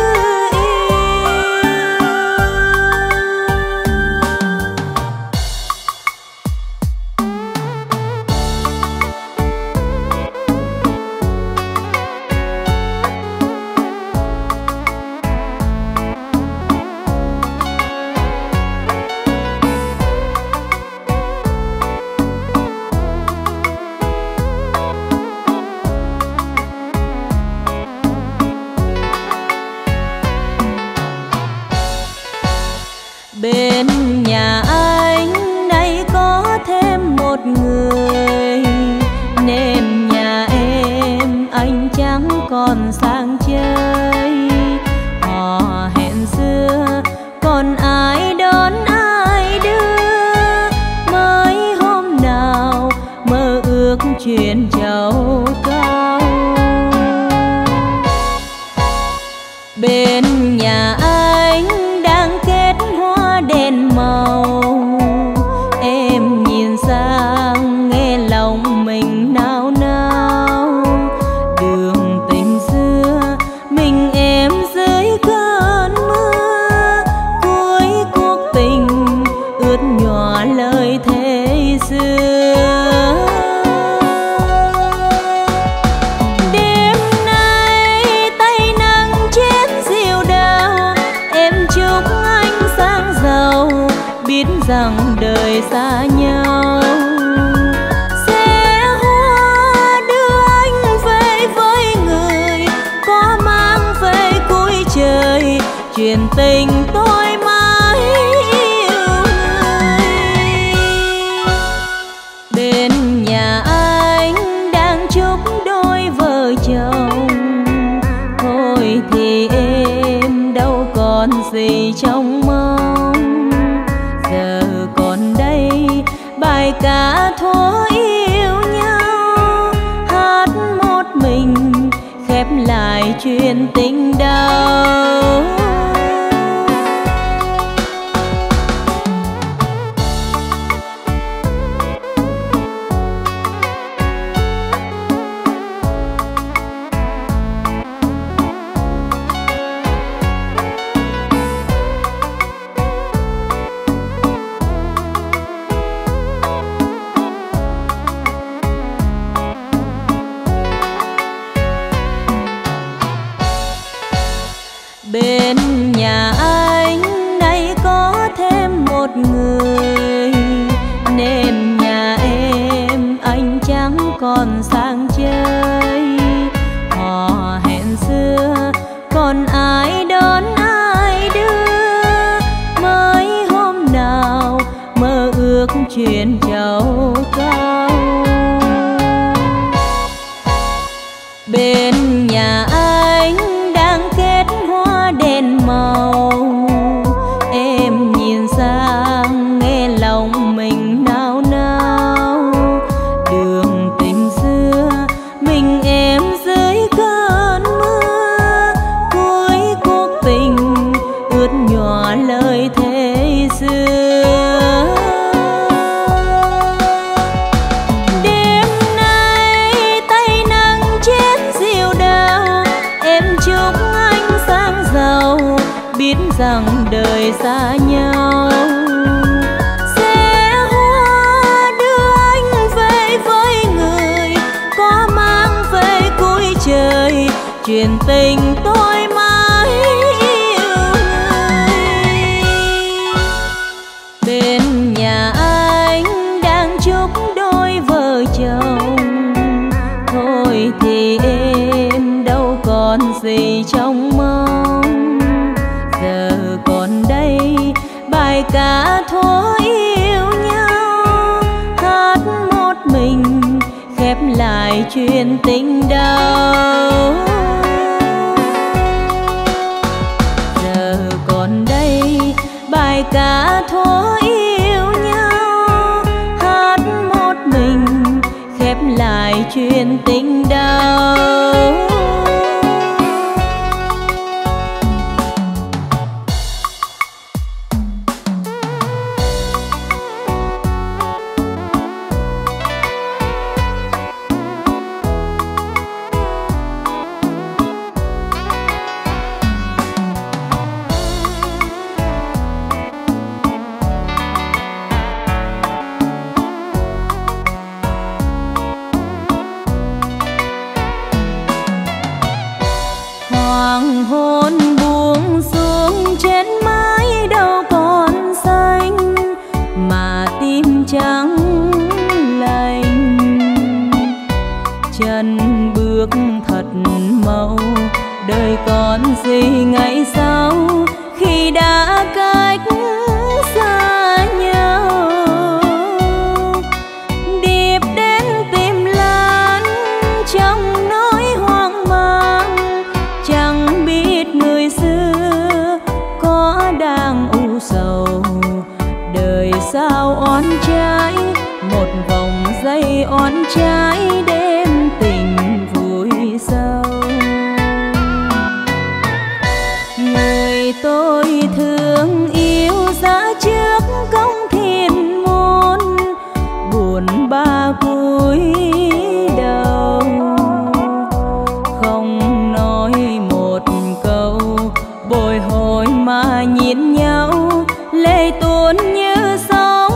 bên nhà anh nay có thêm một người, nên nhà em anh chẳng còn sang chơi. Họ hẹn xưa còn ai đón ai đưa, mới hôm nào mơ ước chuyện trầu cao. Bên nhà anh đang kết hoa đèn màu, em nhìn sang nghe lòng mình nao nao. Đường tình xưa mình em dưới cơn mưa, cuối cuộc tình ướt nhòa lời thề xưa. Đêm nay tay nắng chén rượu đào, em chúc anh sang giàu, biết rằng đời xa nhau. Xe hoa đưa anh về với người, có mang về cuối trời chuyện tình tôi mãi yêu người. Bên nhà anh đang chúc đôi vợ chồng, thôi thì em đâu còn gì trong mong. Giờ còn đây bài ca thuở yêu nhau, hát một mình khép lại chuyện tình đau. Bên nhà anh nay có thêm một người, nên nhà em anh chẳng còn sang chơi. Họ hẹn xưa còn ai đón ai đưa, mới hôm nào mơ ước chuyện trầu cao. Bên nhà anh đang kết hoa đèn màu, em nhìn sang nghe lòng mình nao nao. Đường tình xưa mình em dưới cơn mưa, cuối cuộc tình ướt nhòa lời thề xưa. Đêm nay tay nắng chén rượu đào, em chúc anh sang giàu, biết rằng đời xa nhau. Xe hoa đưa anh về với người, có mang về cuối trời chuyện tình tôi mãi yêu người. Bên nhà anh đang chúc đôi vợ chồng, thôi thì em đâu còn gì trong mong. Giờ còn đây bài ca thuở yêu nhau, hát một mình khép lại chuyện tình đau. Giờ còn đây bài ca thuở yêu nhau, hát một mình khép lại chuyện tình đau. Hoàng hôn buông xuống trên mái đâu còn xanh, mà tim trắng lạnh. Chân bước thật màu, đời còn gì ngày sau khi đã cách xa nhau. Điệp đến tìm lan trong nỗi hoang mang, chẳng biết người xưa có đang u sầu. Đời sao oán trái, một vòng dây oán trái đêm tình vui sâu. buồn như sóng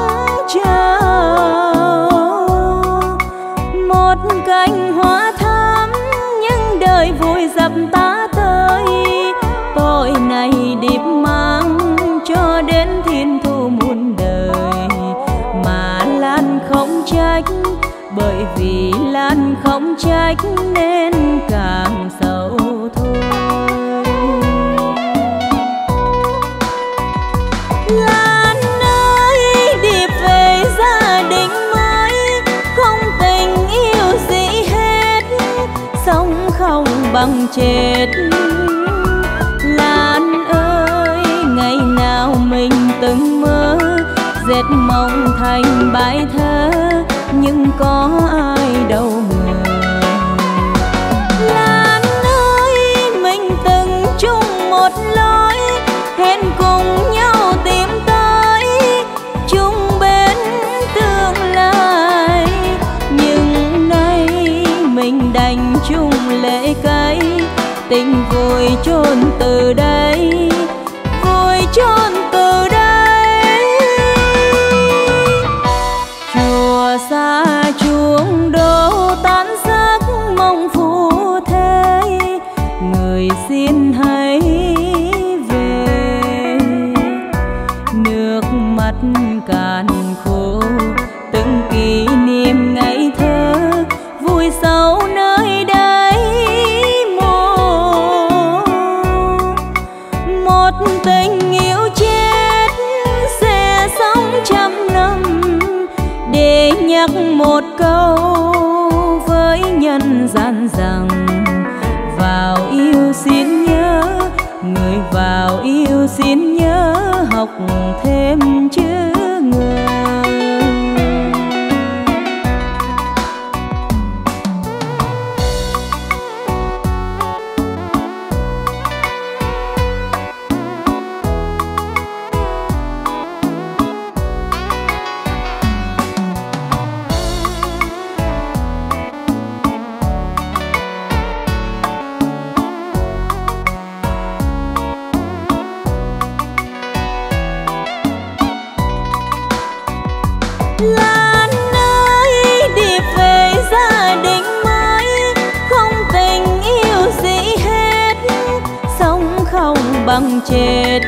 trào. Một cành hoa thắm nhưng đời vùi dập ta tới, tội này điệp mang cho đến thiên thu muôn đời. Mà Lan không trách, bởi vì Lan không trách nên càng sầu thôi. Lan ơi, điệp về gia đình mới, không tình yêu gì hết, sống không bằng chết. Lan ơi, ngày nào mình từng mơ dệt mộng thành bài thơ, nhưng có ai đâu ngờ. Lan ơi, mình từng chung một lối, hẹn cùng nhau tìm tới chung bên tương lai. Nhưng nay mình đành chung lệ cay, tình vùi chôn từ đây, vùi chôn từ đây. Chùa xa chuông đổ tan xác mong phù thế, người xin hãy về. Nước mắt cạn khô từng kỷ niệm ngày thơ, vui sâu nơi đây mồ. Một tình yêu chết sẽ sống trăm năm, để nhắc một câu với nhân gian rằng vào yêu xin nhớ, người vào yêu xin nhớ học thêm chữ người. Lan ơi, điệp về gia đình mới, không tình yêu gì hết, sống không bằng chết.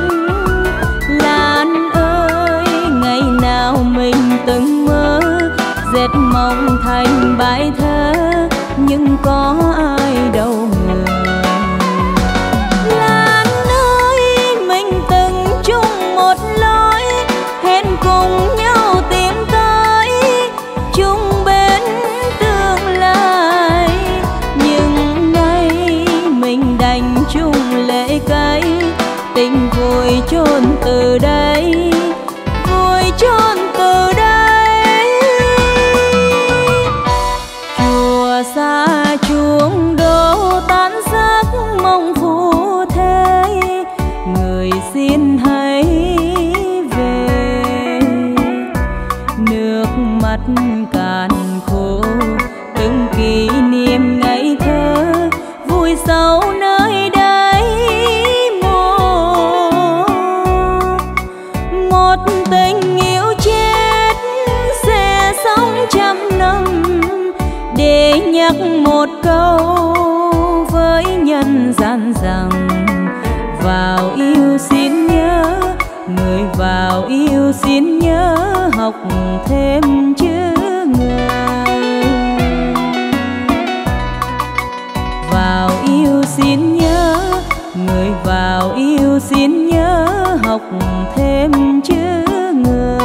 Lan ơi, ngày nào mình từng mơ dệt mộng thành bài thơ, nhưng có ai đâu ngờ. Lan ơi, mình từng chung một lối, hẹn cùng nhau tìm tới chung bên tương lai. Nhưng nay mình đành chung lệ cay, tình vùi chôn từ đây, vùi chôn từ đây. Chùa xa chuông đổ tan xác mong phù thế, người xin hãy về. Nước mắt cạn khô từng kỷ niệm ngày thơ, vui sâu nơi đây mồ. Một tình yêu chết sẽ sống trăm năm, để nhắc một câu với nhân gian rằng vào yêu xin nhớ, người vào yêu xin nhớ học thêm chữ người. Vào yêu xin nhớ, người vào yêu xin nhớ học thêm chữ người.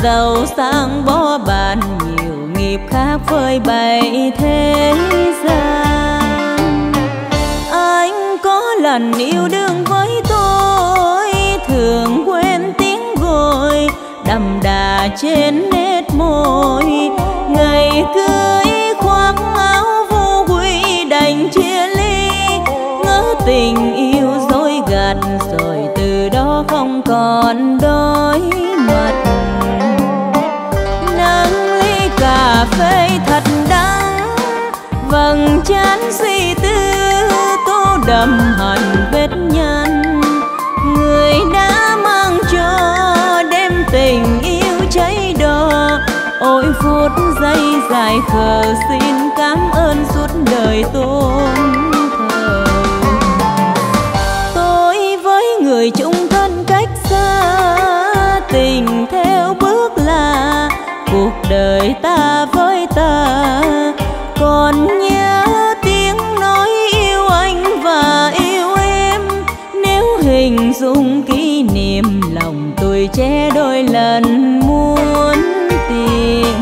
giàu sang bó bàn, nhiều nghiệp khác phơi bày thế gian. Anh có lần yêu đương với tôi, thường quên tiếng gọi đậm đà trên nét môi. Ngày cưới khoác áo vô quy đành chia ly, ngỡ tình yêu dối gạt rồi từ đó không còn đôi mặt. Nắng ly cà phê thật đắng, vầng trán suy tư tô đậm hằn vết nhăn. Người đã mang cho đêm tình yêu cháy đỏ, ôi phút giây dài khờ xin cảm ơn suốt đời tôn thờ. Tôi với người chung thân cách xa, tình theo bước là cuộc đời ta với ta. Còn nhớ tiếng nói yêu anh và yêu em, nếu hình dung kỷ niệm lòng tôi che đôi lần muốn tìm.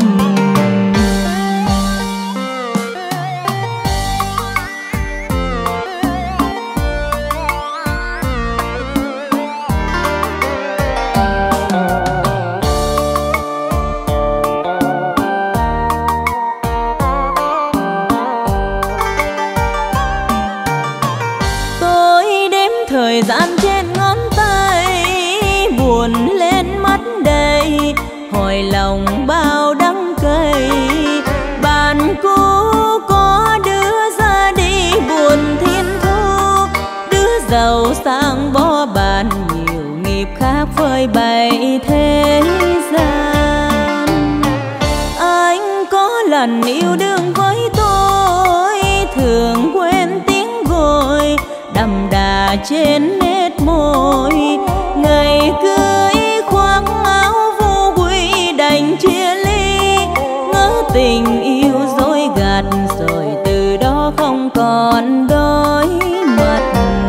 Thời gian trên ngón tay buồn lên mắt đầy, hồi lòng bao đắng cay. Bạn cũ có đứa ra đi buồn thiên thu, đứa giàu sang bó bàn, nhiều nghiệp khác phơi bày thế gian. Anh có lần yêu đương với tôi, thường quên tiếng gọi đậm đà trên nét môi. Ngày cưới khoác áo vô quy đành chia ly, ngỡ tình yêu dối gạt rồi từ đó không còn đôi mặt.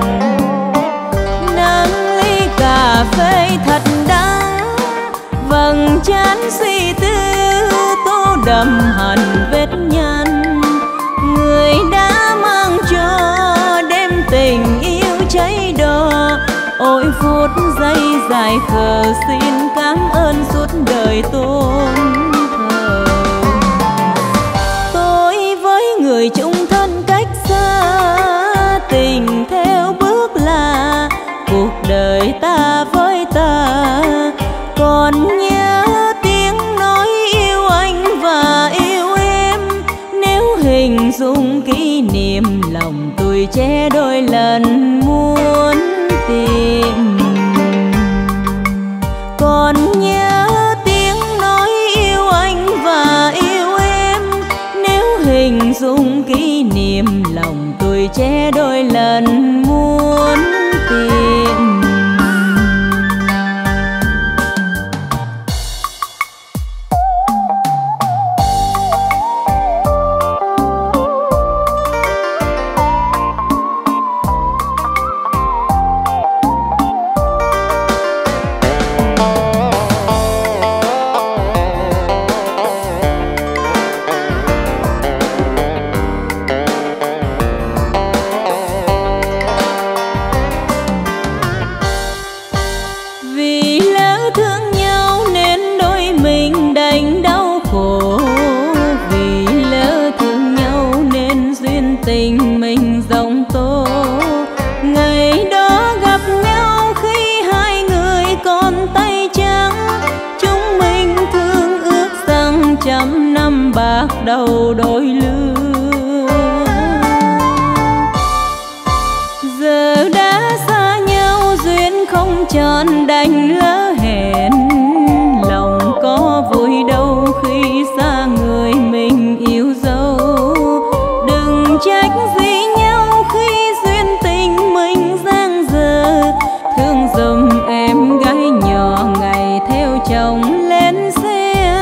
Nắng ly cà phê thật đắng, vầng trán suy tư tô đậm hằn vết nhăn. Người đã mang cho đêm tình yêu cháy đỏ, ôi phút giây dài khờ xin cảm ơn suốt đời tôn thờ. Tôi với người chung thân cách xa, tình theo bước là cuộc đời ta với ta. Còn nhớ tiếng nói yêu anh và yêu em, nếu hình dung kỷ niệm lòng tôi che đôi lần muốn tìm. Còn nhớ tiếng nói yêu anh và yêu em, nếu hình dung kỷ niệm lòng tôi che đôi lần muốn tìm. Tình mình rộng tố, ngày đó gặp nhau khi hai người còn tay trắng. Chúng mình thương ước rằng trăm năm bạc đầu đôi lứa. Giờ đã xa nhau duyên không tròn đành lỡ hẹn, lòng có vui đâu khi xa người mình yêu dấu. Trách gì nhau khi duyên tình mình giang dở, thương giùm em gái nhỏ ngày theo chồng lên xe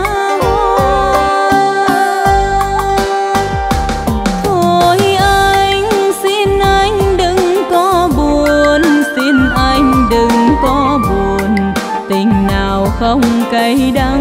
hoa. Thôi anh xin anh đừng có buồn, xin anh đừng có buồn, tình nào không cay đắng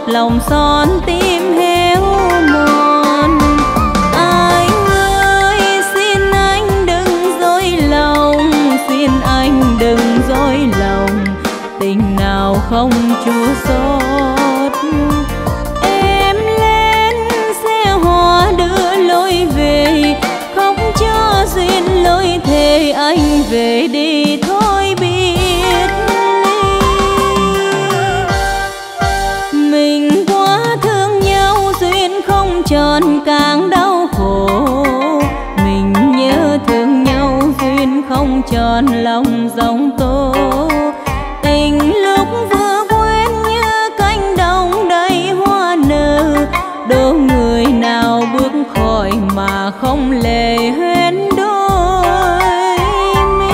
lòng son tim héo mòn. Anh ơi xin anh đừng dối lòng, xin anh đừng dối lòng, tình nào không chua xót. Em lên xe hoa đưa lối về, không cho duyên lối thề anh về đi thôi biết ly. Mình quá thương nhau duyên không tròn càng đau khổ, mình nhớ thương nhau duyên không tròn lòng giông tố. Tình lúc vừa quen như cánh đồng đầy hoa nở, đố người nào bước khỏi mà không lệ huyến đôi mi.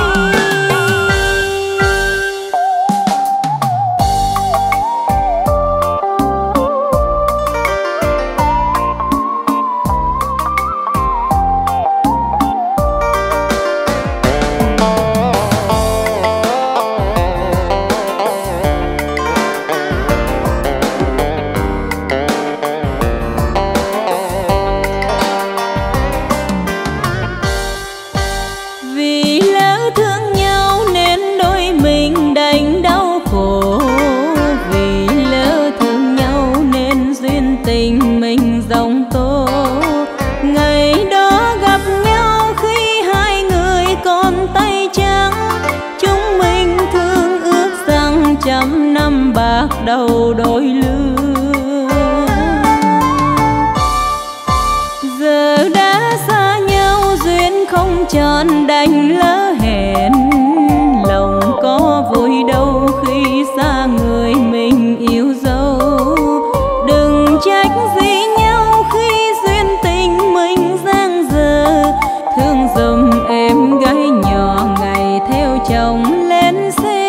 Đầu đôi lứa giờ đã xa nhau duyên không tròn đành lỡ hẹn. Lòng có vui đâu khi xa người mình yêu dấu. Đừng trách gì nhau khi duyên tình mình giang dở. Thương dùm em gái nhỏ ngày theo chồng lên xe.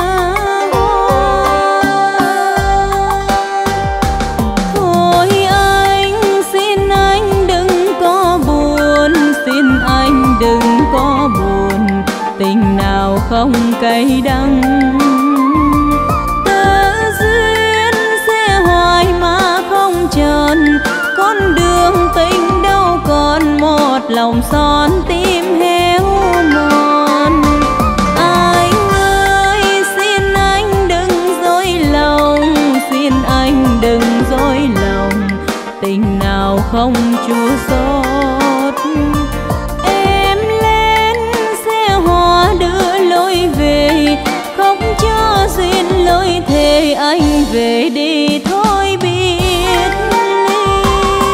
Đừng có buồn, tình nào không cay đắng. Tơ duyên sẽ hoài mà không tròn, con đường tình đâu còn một lòng son tim héo mòn. Anh ơi xin anh đừng dối lòng, xin anh đừng dối lòng, tình nào không chua xót. Không cho duyên lối thề anh về đi thôi biết ly.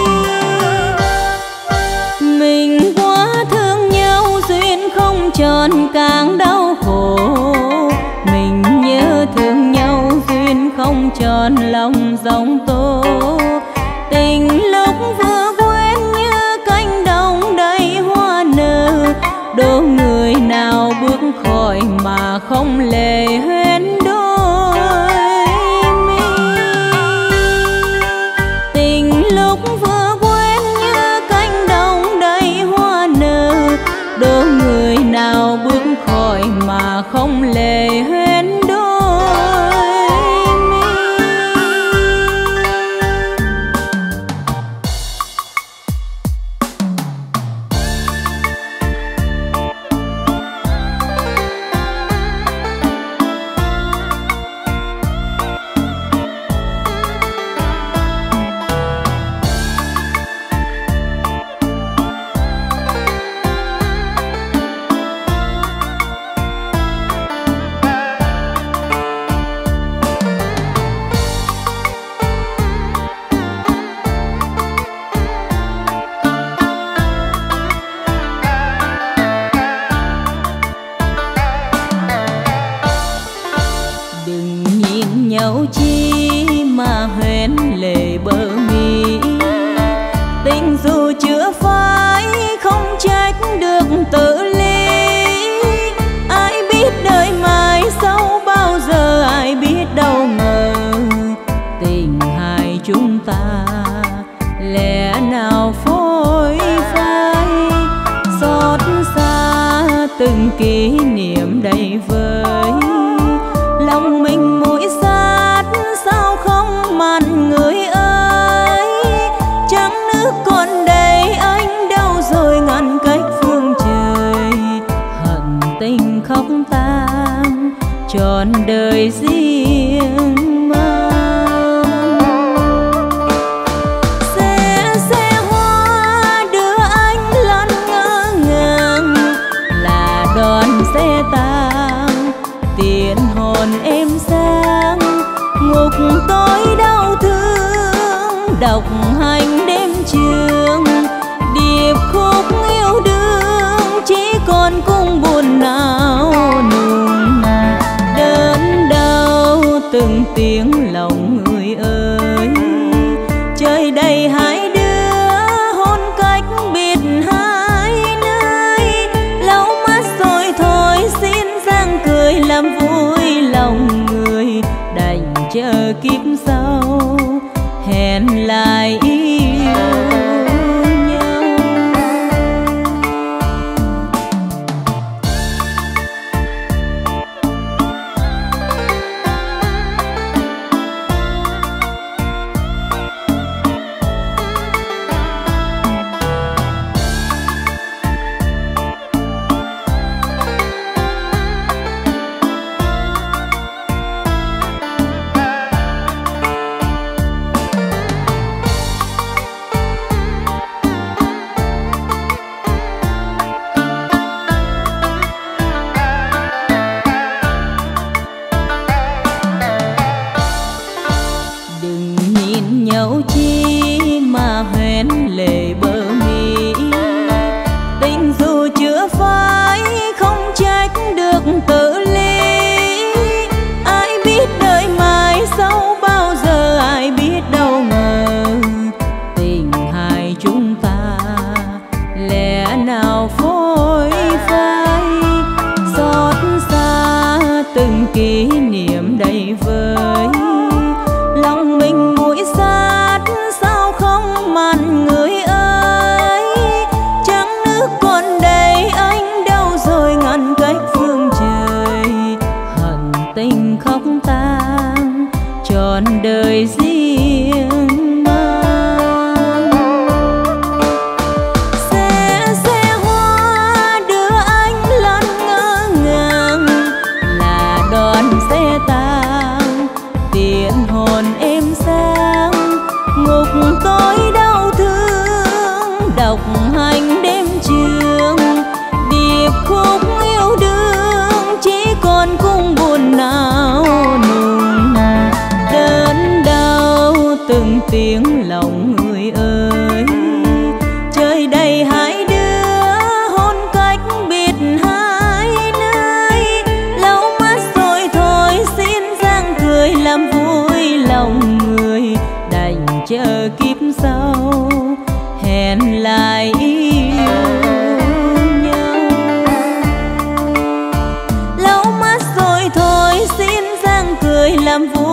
Mình quá thương nhau duyên không tròn càng đau khổ, mình nhớ thương nhau duyên không tròn lòng giông tố. Tình lúc vừa quen như cánh đồng đầy hoa nở, đố người nào bước khỏi mà không lệ huyến đôi mi. Tình lúc vừa quen như cánh đồng đầy hoa nở, đố người nào bước khỏi mà không lệ huyến đôi mi. Nhau chi mà hoen lệ bờ mi. Tình dù chưa phai không trách được tự ly. Ai biết đời mai sau bao giờ, ai biết đâu ngờ tình hai chúng ta lẽ nào phôi phai. Xót xa từng kỷ niệm đầy vơi, lòng mình mũi sát sao không mặn người. trọn đời riêng mang. Xe xe hoa đưa anh lăn ngỡ ngàng, là đoàn xe tang tiễn hồn em sang ngục tối đau thương, độc hành đêm trường điệp khúc yêu đương chỉ còn cung buồn não nùng. Đớn đau từng tiếng lòng người ơi, trời đầy hai đứa hôn cách biệt hai nơi. Lau mắt rồi thôi xin giang cười làm vui lòng người, đành chờ kiếp sau hẹn lại yêu nhau. Nhau chi mà hoen lệ bờ mi, tình dù chưa phai không trách được tự lý. Ai biết đời mai sau bao giờ, ai biết đâu ngờ tình hai chúng ta lẽ nào phôi phai. Xót xa từng kỷ niệm đầy vơi, lòng mình mũi sát sao không mặn người ơi. Trăng nước còn đầy anh đâu rồi ngăn cách phương trời, hận tình khóc tang trọn đời riêng mang. Xe xe hoa đưa anh lăn ngỡ ngàng, là đoàn xe tang tiễn hồn em sang ngục tối đau thương, độc hành đêm trường điệp khúc yêu đương chỉ còn cung buồn não nùng. Đớn đau từng tiếng lòng người ơi, trời đầy hai đứa hôn cách biệt hai nơi. Lau mắt rồi thôi xin giang cười làm vui lòng người, đành chờ kiếp sau hẹn lại yêu nhau. Lau mắt rồi thôi xin giang cười làm vui